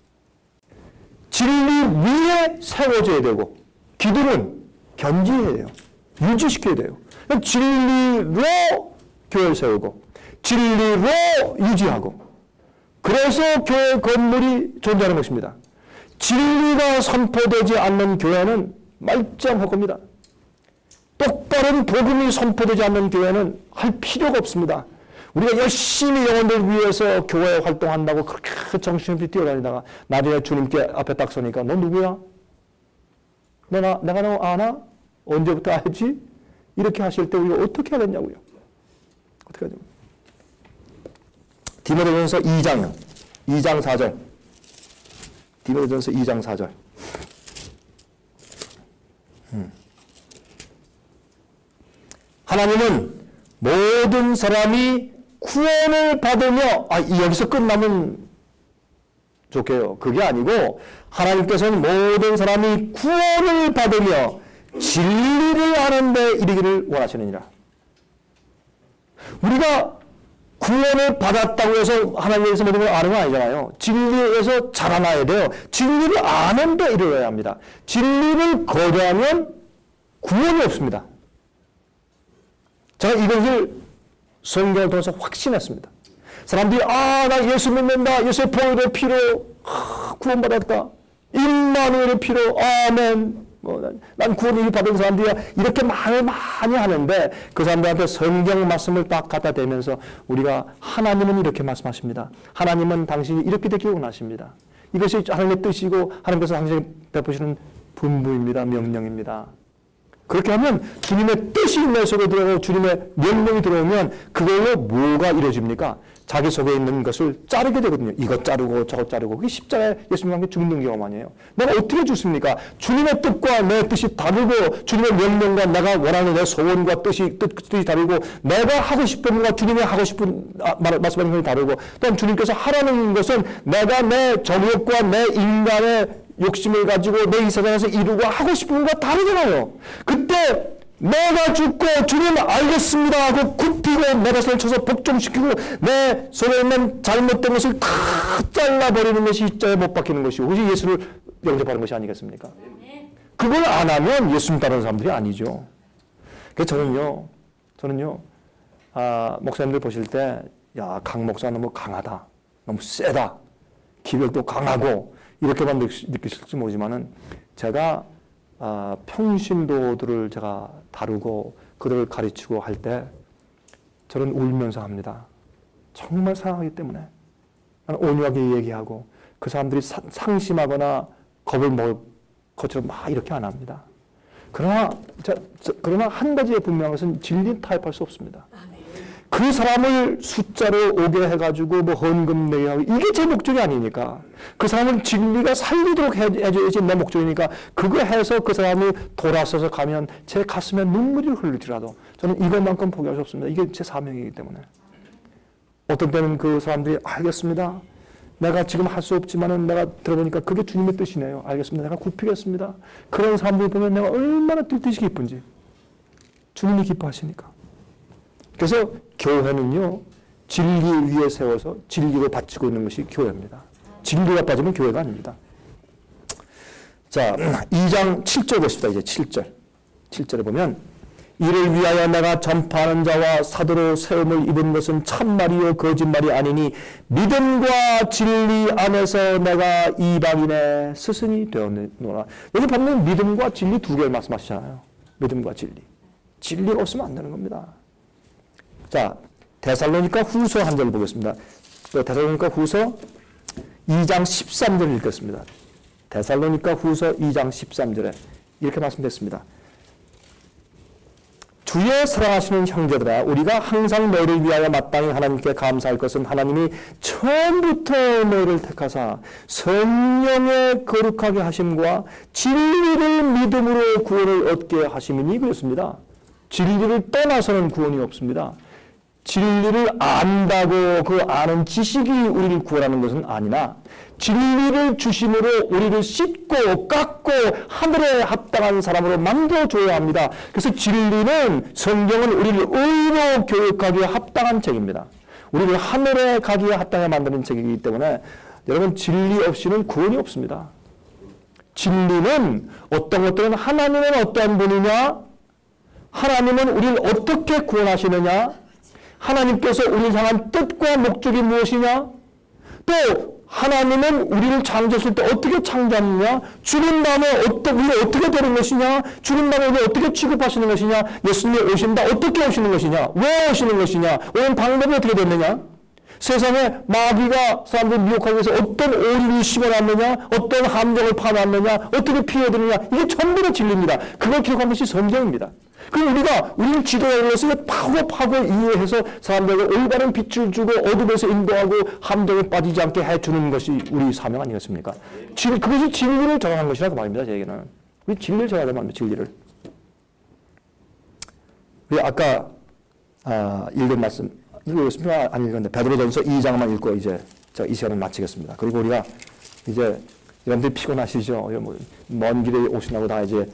진리 위에 세워져야 되고 기둥은 견지해야 돼요. 유지시켜야 돼요. 진리로 교회를 세우고 진리로 유지하고 그래서 교회 건물이 존재하는 것입니다. 진리가 선포되지 않는 교회는 말짱할 겁니다. 똑바른 복음이 선포되지 않는 교회는 할 필요가 없습니다. 우리가 열심히 영혼들 위해서 교회 활동한다고 그렇게 정신없이 뛰어다니다가 나중에 주님께 앞에 딱 서니까 너 누구야? 내가 너 아나? 언제부터 알지? 이렇게 하실 때 우리가 어떻게 하겠냐고요. 어떻게 하죠? 디모데전서 2장 4절. 디모데전서 2장 4절. 하나님은 모든 사람이 구원을 받으며 여기서 끝나면 좋게요. 그게 아니고 하나님께서는 모든 사람이 구원을 받으며 진리를 아는 데 이르기를 원하시느니라. 우리가 구원을 받았다고 해서 하나님께서 모든 걸 아는 건 아니잖아요. 진리에서 자라나야 돼요. 진리를 아는 데 이르러야 합니다. 진리를 거부하면 구원이 없습니다. 제가 이것을 성경을 통해서 확신했습니다. 사람들이 나 예수 믿는다. 예수의 보혈의 피로 구원받았다. 임마누엘의 피로 아멘. 난 구원을 받은 사람들이야. 이렇게 말을 많이 하는데 그 사람들한테 성경 말씀을 딱 갖다 대면서 우리가 하나님은 이렇게 말씀하십니다. 하나님은 당신이 이렇게 되길 원하십니다. 이것이 하나님의 뜻이고 하나님께서 당신이 베푸시는 분부입니다. 명령입니다. 그렇게 하면 주님의 뜻이 내 속에 들어오고 주님의 명령이 들어오면 그걸로 뭐가 이루어집니까? 자기 속에 있는 것을 자르게 되거든요. 이것 자르고 저것 자르고. 그게 십자가에 예수님과 함께 죽는 경험 아니에요. 내가 어떻게 죽습니까? 주님의 뜻과 내 뜻이 다르고 주님의 명령과 내가 원하는 내 소원과 뜻이 다르고 내가 하고 싶은 것과 주님이 하고 싶은 말씀하는 것이 다르고 또한 주님께서 하라는 것은 내가 내 정욕과 내 인간의 욕심을 가지고 내 이 세상에서 이루고 하고 싶은 것과 다르잖아요. 그때 내가 죽고 주님 알겠습니다 하고 굽히고 내 자신을 쳐서 복종시키고 내 속에 있는 잘못된 것을 다 잘라버리는 것이 십자가에 못 박히는 것이고 그것이 예수를 영접하는 것이 아니겠습니까? 그걸 안 하면 예수님 따르는 사람들이 아니죠. 그래서 저는요 목사님들 보실 때 야, 강 목사 너무 강하다, 너무 세다, 기별도 강하고 이렇게만 느끼실지 모르지만은 제가 평신도들을 제가 다루고 그들을 가르치고 할 때 저는 울면서 합니다. 정말 사랑하기 때문에 나는 온유하게 얘기하고 그 사람들이 상심하거나 겁을 먹을 것처럼 막 이렇게 안 합니다. 그러나 한 가지에 분명한 것은 진리는 타협할 수 없습니다. 그 사람을 숫자로 오게 해가지고 뭐 헌금 내게 하고 이게 제 목적이 아니니까 그 사람은 진리가 살리도록 해줘야지 내 목적이니까 그거 해서 그 사람이 돌아서서 가면 제 가슴에 눈물이 흘릴지라도 저는 이것만큼 포기할 수 없습니다. 이게 제 사명이기 때문에 어떤 때는 그 사람들이 알겠습니다. 내가 지금 할 수 없지만은 내가 들어보니까 그게 주님의 뜻이네요. 알겠습니다. 내가 굽히겠습니다. 그런 사람들 보면 내가 얼마나 뜻이 기쁜지 주님이 기뻐하시니까. 그래서 교회는요 진리 위에 세워서 진리로 바치고 있는 것이 교회입니다. 진리가 빠지면 교회가 아닙니다. 자, 2장 7절 보십시다. 이제 7절에 보면 이를 위하여 내가 전파하는 자와 사도로 세움을 입은 것은 참말이요 거짓말이 아니니 믿음과 진리 안에서 내가 이방인의 스승이 되었노라. 여기 보면 믿음과 진리 두 개를 말씀하시잖아요. 믿음과 진리. 진리가 없으면 안 되는 겁니다. 자, 데살로니가 후서 한 절 보겠습니다. 데살로니가 후서 2장 13절 읽겠습니다. 데살로니가 후서 2장 13절에 이렇게 말씀됐습니다. 주의 사랑하시는 형제들아, 우리가 항상 너희를 위하여 마땅히 하나님께 감사할 것은 하나님이 처음부터 너희를 택하사 성령의 거룩하게 하심과 진리를 믿음으로 구원을 얻게 하심이니 그렇습니다. 진리를 떠나서는 구원이 없습니다. 진리를 안다고 그 아는 지식이 우리를 구원하는 것은 아니나 진리를 주심으로 우리를 씻고 깎고 하늘에 합당한 사람으로 만들어줘야 합니다. 그래서 진리는 성경은 우리를 의로 교육하기에 합당한 책입니다. 우리를 하늘에 가기에 합당하게 만드는 책이기 때문에 여러분 진리 없이는 구원이 없습니다. 진리는 어떤 것들은 하나님은 어떠한 분이냐? 하나님은 우리를 어떻게 구원하시느냐? 하나님께서 우리를 향한 뜻과 목적이 무엇이냐? 또 하나님은 우리를 창조했을 때 어떻게 창조하느냐? 죽은 다음에 우리가 어떻게 되는 것이냐? 죽은 다음에 우리가 어떻게 취급하시는 것이냐? 예수님이 오신다. 어떻게 오시는 것이냐? 왜 오시는 것이냐? 오는 방법이 어떻게 됐느냐? 세상에 마귀가 사람들 미혹하기 위해서 어떤 오리를 심어놨느냐? 어떤 함정을 파놨느냐? 어떻게 피해드느냐? 이게 전부 다 진리입니다. 그걸 기록한 것이 성경입니다. 그럼 우리는 지도에 올려서 파고 이해해서 사람들에게 올바른 빛을 주고 어둠에서 인도하고 함정에 빠지지 않게 해주는 것이 우리 사명 아니겠습니까? 그것이 진리를 정하는 것이라고 말입니다. 제 얘기는. 우리 진리를 정해야 됩니다. 진리를. 우리 아까 읽은 말씀 읽었습니다. 안 읽었는데 베드로전서 2장만 읽고 이제 제가 이 시간을 마치겠습니다. 그리고 우리가 이제 여러분들이 피곤하시죠? 먼 길에 오시나고 다 이제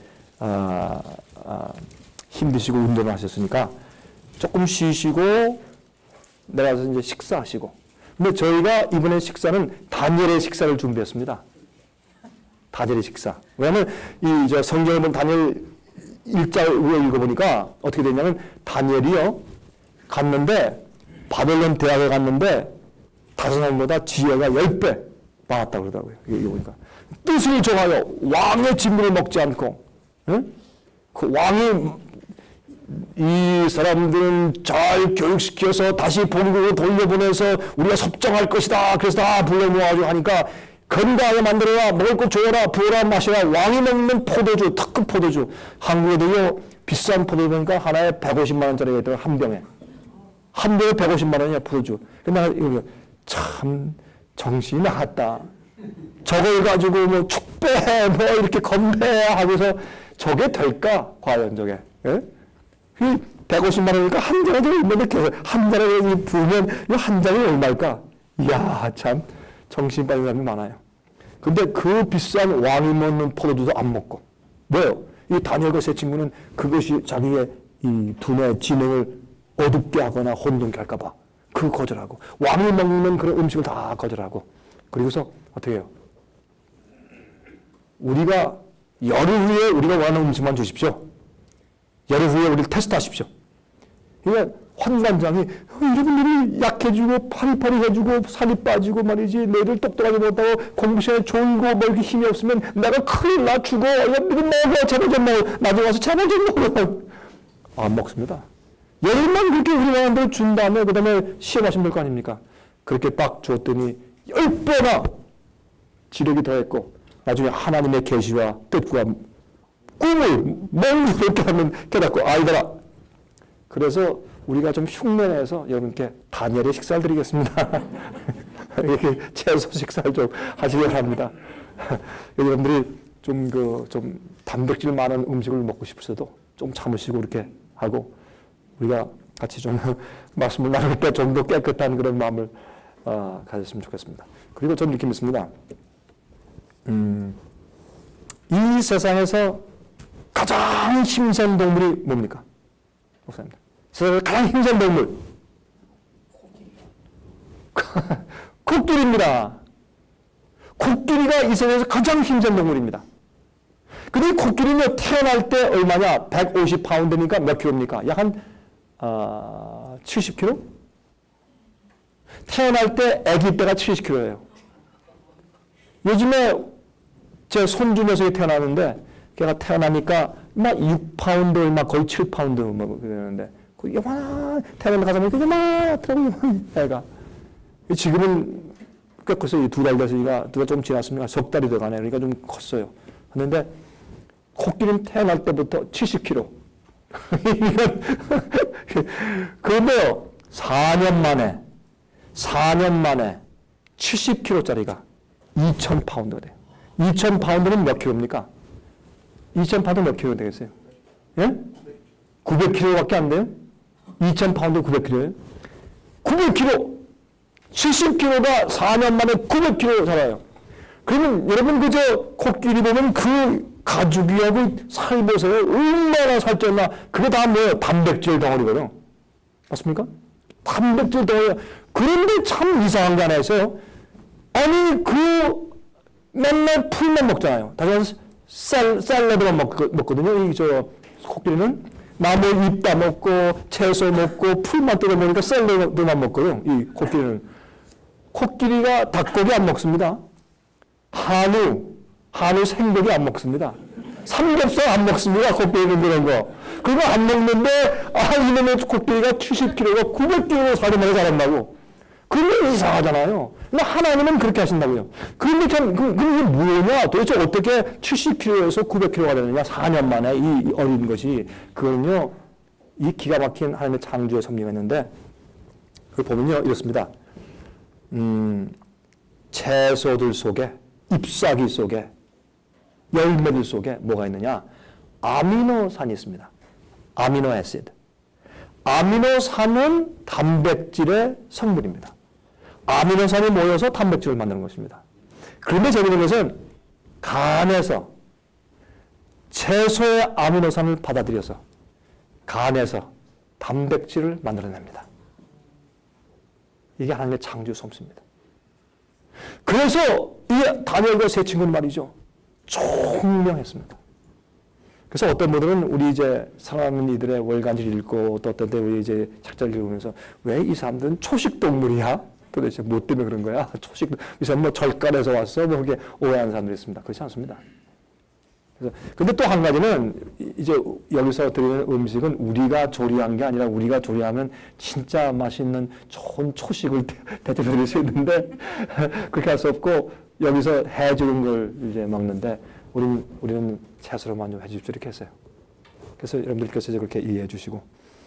힘드시고 운동을 하셨으니까 조금 쉬시고 내려가서 이제 식사하시고. 근데 저희가 이번에 식사는 다니엘의 식사를 준비했습니다. 다니엘의 식사. 왜냐하면 이 성경에 보면 다니엘 1장 읽어보니까 어떻게 되냐면 다니엘이요 갔는데 바벨론 대학에 갔는데 다른 사람보다 지혜가 10배 많았다고 그러더라고요. 이거 보니까 뜻을 정하여 왕의 진물을 먹지 않고, 응? 그 왕이 이 사람들은 잘 교육시켜서 다시 본국으로 돌려보내서 우리가 섭정할 것이다. 그래서 다 불러 모아가지고 하니까 건강하게 만들어라. 먹을 거 줘라. 부어라. 마시라. 왕이 먹는 포도주, 특급 포도주. 한국에도요, 비싼 포도주 보니까 하나에 150만 원짜리가 있더라고요. 한 병에. 한 병에 150만 원이야, 포도주. 근데 내가 이거 참 정신이 나갔다. 저걸 가지고 뭐 축배, 뭐 이렇게 건배하고서 저게 될까? 과연 저게. 예? 150만 원이니까 한 잔에 얼마나 한 잔에 부으면 한 잔이 얼마일까? 이야, 참 정신 빠진 사람이 많아요. 근데 그 비싼 왕이 먹는 포도주도 안 먹고. 왜요? 이 다니엘과 세 친구는 그것이 자기의 이 두뇌 지능을 어둡게 하거나 혼돈케 할까봐 그거 거절하고, 왕이 먹는 그런 음식을 다 거절하고, 그리고서 어떻게 해요? 우리가 열흘 후에 우리가 원하는 음식만 주십시오. 열흘 후에 우리를 테스트하십시오. 그러니까 환관장이 여러분들이 약해지고 파리파리해지고 살이 빠지고 말이지, 너희들 똑똑하게 못하고 공부 시간에 졸고 뭐 이렇게 힘이 없으면 내가 큰일 나 죽어. 이거 먹어. 제발 좀 먹어. 나중에 와서 제발 좀 먹어. 안 먹습니다. 열흘만 그렇게 우리 원하는 대로 준 다음에 그 다음에 시험하시면 될 거 아닙니까? 그렇게 딱 줬더니 10배나 지력이 더했고, 나중에 하나님의 계시와 뜻과 꿈을 맹그렇게 하면 깨닫고, 아이들아. 그래서 우리가 좀 흉내내서 여러분께 다니엘의 식사를 드리겠습니다. 이렇게 채소 식사를 좀 하시려고 합니다. 여러분들이 좀 단백질 많은 음식을 먹고 싶으셔도 좀 참으시고 이렇게 하고, 우리가 같이 좀 말씀을 나눌 때 좀 더 깨끗한 그런 마음을 가졌으면 좋겠습니다. 그리고 저는 이렇게 믿습니다. 이 세상에서 가장 힘센 동물이 뭡니까? 목사님. 세상에서 가장 힘센 동물. 코끼리입니다. 코끼리가 이 세상에서 가장 힘센 동물입니다. 근데 이 코끼리는 태어날 때 얼마냐? 150파운드니까 몇 킬로입니까? 약 한 70kg? 태어날 때 아기 때가 70kg예요. 요즘에 제 손주 녀석이 태어나는데, 걔가 태어나니까 막 6파운드, 막 거의 7파운드 뭐 그러는데, 그 요만한 태어나면 가자면 그게 막 애가. 지금은 꽤 컸어요. 2달 돼서 누가 좀 지났으면 석 달이 돼가네. 그러니까 좀 컸어요. 그런데 코끼리는 태어날 때부터 70kg. 그런데요, 4년 만에 70kg짜리가 2,000파운드가 돼요. 2,000파운드는 몇 킬로입니까? 2,000파운드 몇 킬로 되겠어요? 예? 900kg밖에 안 돼요? 2,000파운드 900kg예요? 900kg! 70kg가 4년 만에 900kg 자라요. 그러면 여러분 그저 코끼리 보면 그 가죽이하고 살 보세요. 얼마나 살쪘나. 그게 다 뭐예요? 단백질 덩어리거든요. 맞습니까? 단백질 덩어리. 그런데 참 이상한 게 하나 있어요. 아니 맨날 풀만 먹잖아요. 다시 샐러드만 먹거든요. 이 코끼리는 나무 잎 다 먹고 채소 먹고 풀만 뜯어 먹으니까 샐러드만 먹거든요. 이 코끼리는. 코끼리가 닭고기 안 먹습니다. 한우 생고기 안 먹습니다. 삼겹살 안 먹습니다. 코끼리는 그런 거. 그거 안 먹는데, 이놈의 코끼리가 70kg가 900kg 살이만에 자란다고. 그러면 이상하잖아요. 근데 하나님은 그렇게 하신다고요. 그런데 참, 그게 뭐냐? 도대체 어떻게 70kg에서 900kg가 되느냐? 4년 만에 이 어린 것이. 그거는요, 이 기가 막힌 하나님의 창조의 섭리가 있는데, 그걸 보면요, 이렇습니다. 채소들 속에, 잎사귀 속에, 열매들 속에 뭐가 있느냐? 아미노산이 있습니다. 아미노 애시드. 아미노산은 단백질의 성분입니다. 아미노산이 모여서 단백질을 만드는 것입니다. 그런데 재미있는 것은 간에서 채소의 아미노산을 받아들여서 간에서 단백질을 만들어냅니다. 이게 하나님의 창조 솜씨입니다. 그래서 이 다니엘과 세 친구는 말이죠. 총명했습니다. 그래서 어떤 분들은 우리 이제 사랑하는 이들의 월간지를 읽고 또 어떤 때 우리 이제 책자를 읽으면서 왜 이 사람들은 초식 동물이야? 도대체 뭐 때문에 그런 거야? 초식, 이 사람 뭐 절간에서 왔어? 뭐 그렇게 오해하는 사람들이 있습니다. 그렇지 않습니다. 그래서 근데 또 한 가지는 이제 여기서 드리는 음식은 우리가 조리한 게 아니라 우리가 조리하면 진짜 맛있는 좋은 초식을 대접해 드릴 수 있는데 그렇게 할 수 없고 여기서 해 죽은 걸 이제 먹는데 우리는 채소로만 좀 해주십시오 이렇게 했어요. 그래서 여러분들께서 이제 그렇게 이해해 주시고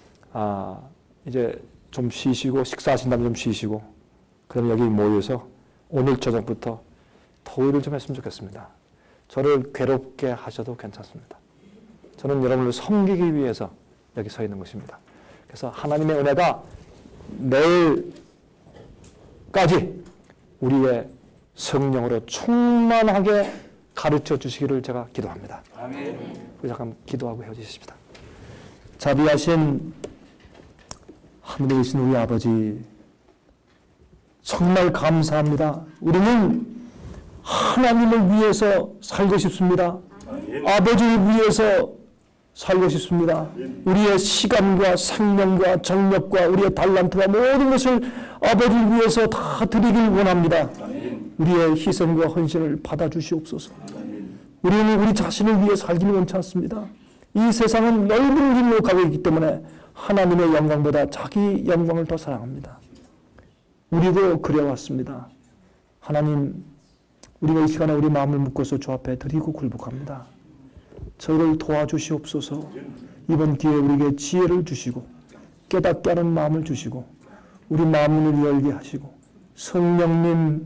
이제 좀 쉬시고 식사하신 다음에 좀 쉬시고 그다음에 여기 모여서 오늘 저녁부터 토의를 좀 했으면 좋겠습니다. 저를 괴롭게 하셔도 괜찮습니다. 저는 여러분을 섬기기 위해서 여기 서 있는 것입니다. 그래서 하나님의 은혜가 내일까지 우리의 성령으로 충만하게 가르쳐 주시기를 제가 기도합니다. 아멘. 우리 잠깐 기도하고 헤어지십시다. 자비하신 하늘에 계신 우리 아버지, 정말 감사합니다. 우리는 하나님을 위해서 살고 싶습니다. 아버지를 위해서 살고 싶습니다. 우리의 시간과 생명과 정력과 우리의 달란트와 모든 것을 아버지를 위해서 다 드리길 원합니다. 우리의 희생과 헌신을 받아주시옵소서. 우리는 우리 자신을 위해 살기는 원치 않습니다. 이 세상은 넓은 길로 가고 있기 때문에 하나님의 영광보다 자기 영광을 더 사랑합니다. 우리도 그래왔습니다. 하나님, 우리가 이 시간에 우리 마음을 묶어서 주 앞에 드리고 굴복합니다. 저희를 도와주시옵소서. 이번 기회에 우리에게 지혜를 주시고 깨닫게 하는 마음을 주시고 우리 마음을 열게 하시고 성령님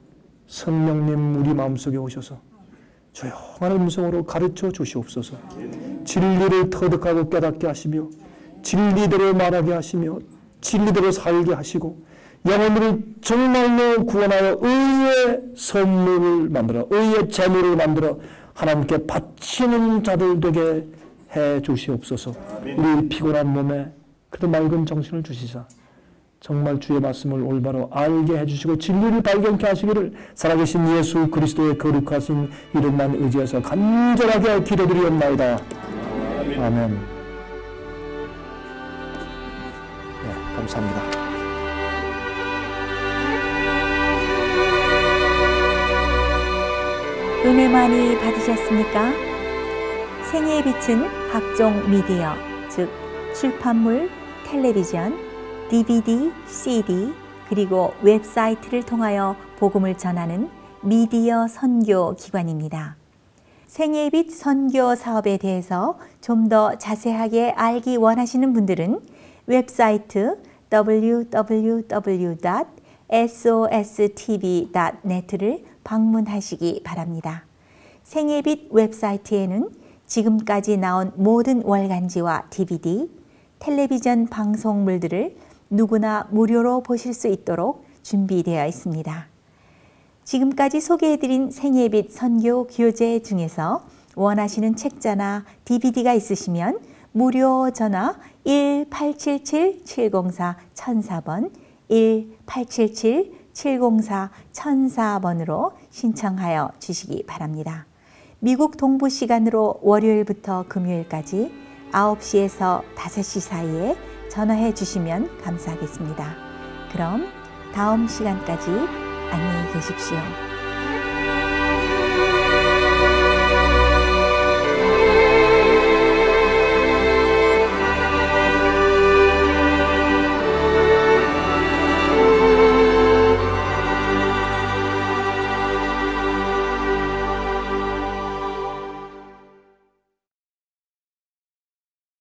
우리 마음속에 오셔서 조용한 음성으로 가르쳐 주시옵소서. 진리를 터득하고 깨닫게 하시며 진리대로 말하게 하시며 진리대로 살게 하시고 영혼들을 정말로 구원하여 의의 선물을 만들어 의의 재물을 만들어 하나님께 바치는 자들 되게 해 주시옵소서. 우리 피곤한 몸에 그래도 맑은 정신을 주시사 정말 주의 말씀을 올바로 알게 해주시고 진리를 발견케 하시기를 살아계신 예수 그리스도의 거룩하신 이름만 의지해서 간절하게 기도드리옵나이다. 아멘. 네, 감사합니다. 은혜 많이 받으셨습니까? 생애의 빛은 각종 미디어, 즉 출판물, 텔레비전, DVD, CD, 그리고 웹사이트를 통하여 복음을 전하는 미디어 선교 기관입니다. 생애의 빛 선교 사업에 대해서 좀 더 자세하게 알기 원하시는 분들은 웹사이트 www.sostv.net를 방문하시기 바랍니다. 생애의 빛 웹사이트에는 지금까지 나온 모든 월간지와 DVD, 텔레비전 방송물들을 누구나 무료로 보실 수 있도록 준비되어 있습니다. 지금까지 소개해드린 생애의 빛 선교 교재 중에서 원하시는 책자나 DVD가 있으시면 무료 전화 1-877-704-1004번 1-877-704-1004번으로 신청하여 주시기 바랍니다. 미국 동부 시간으로 월요일부터 금요일까지 9시에서 5시 사이에 전화해 주시면 감사하겠습니다. 그럼 다음 시간까지 안녕히 계십시오.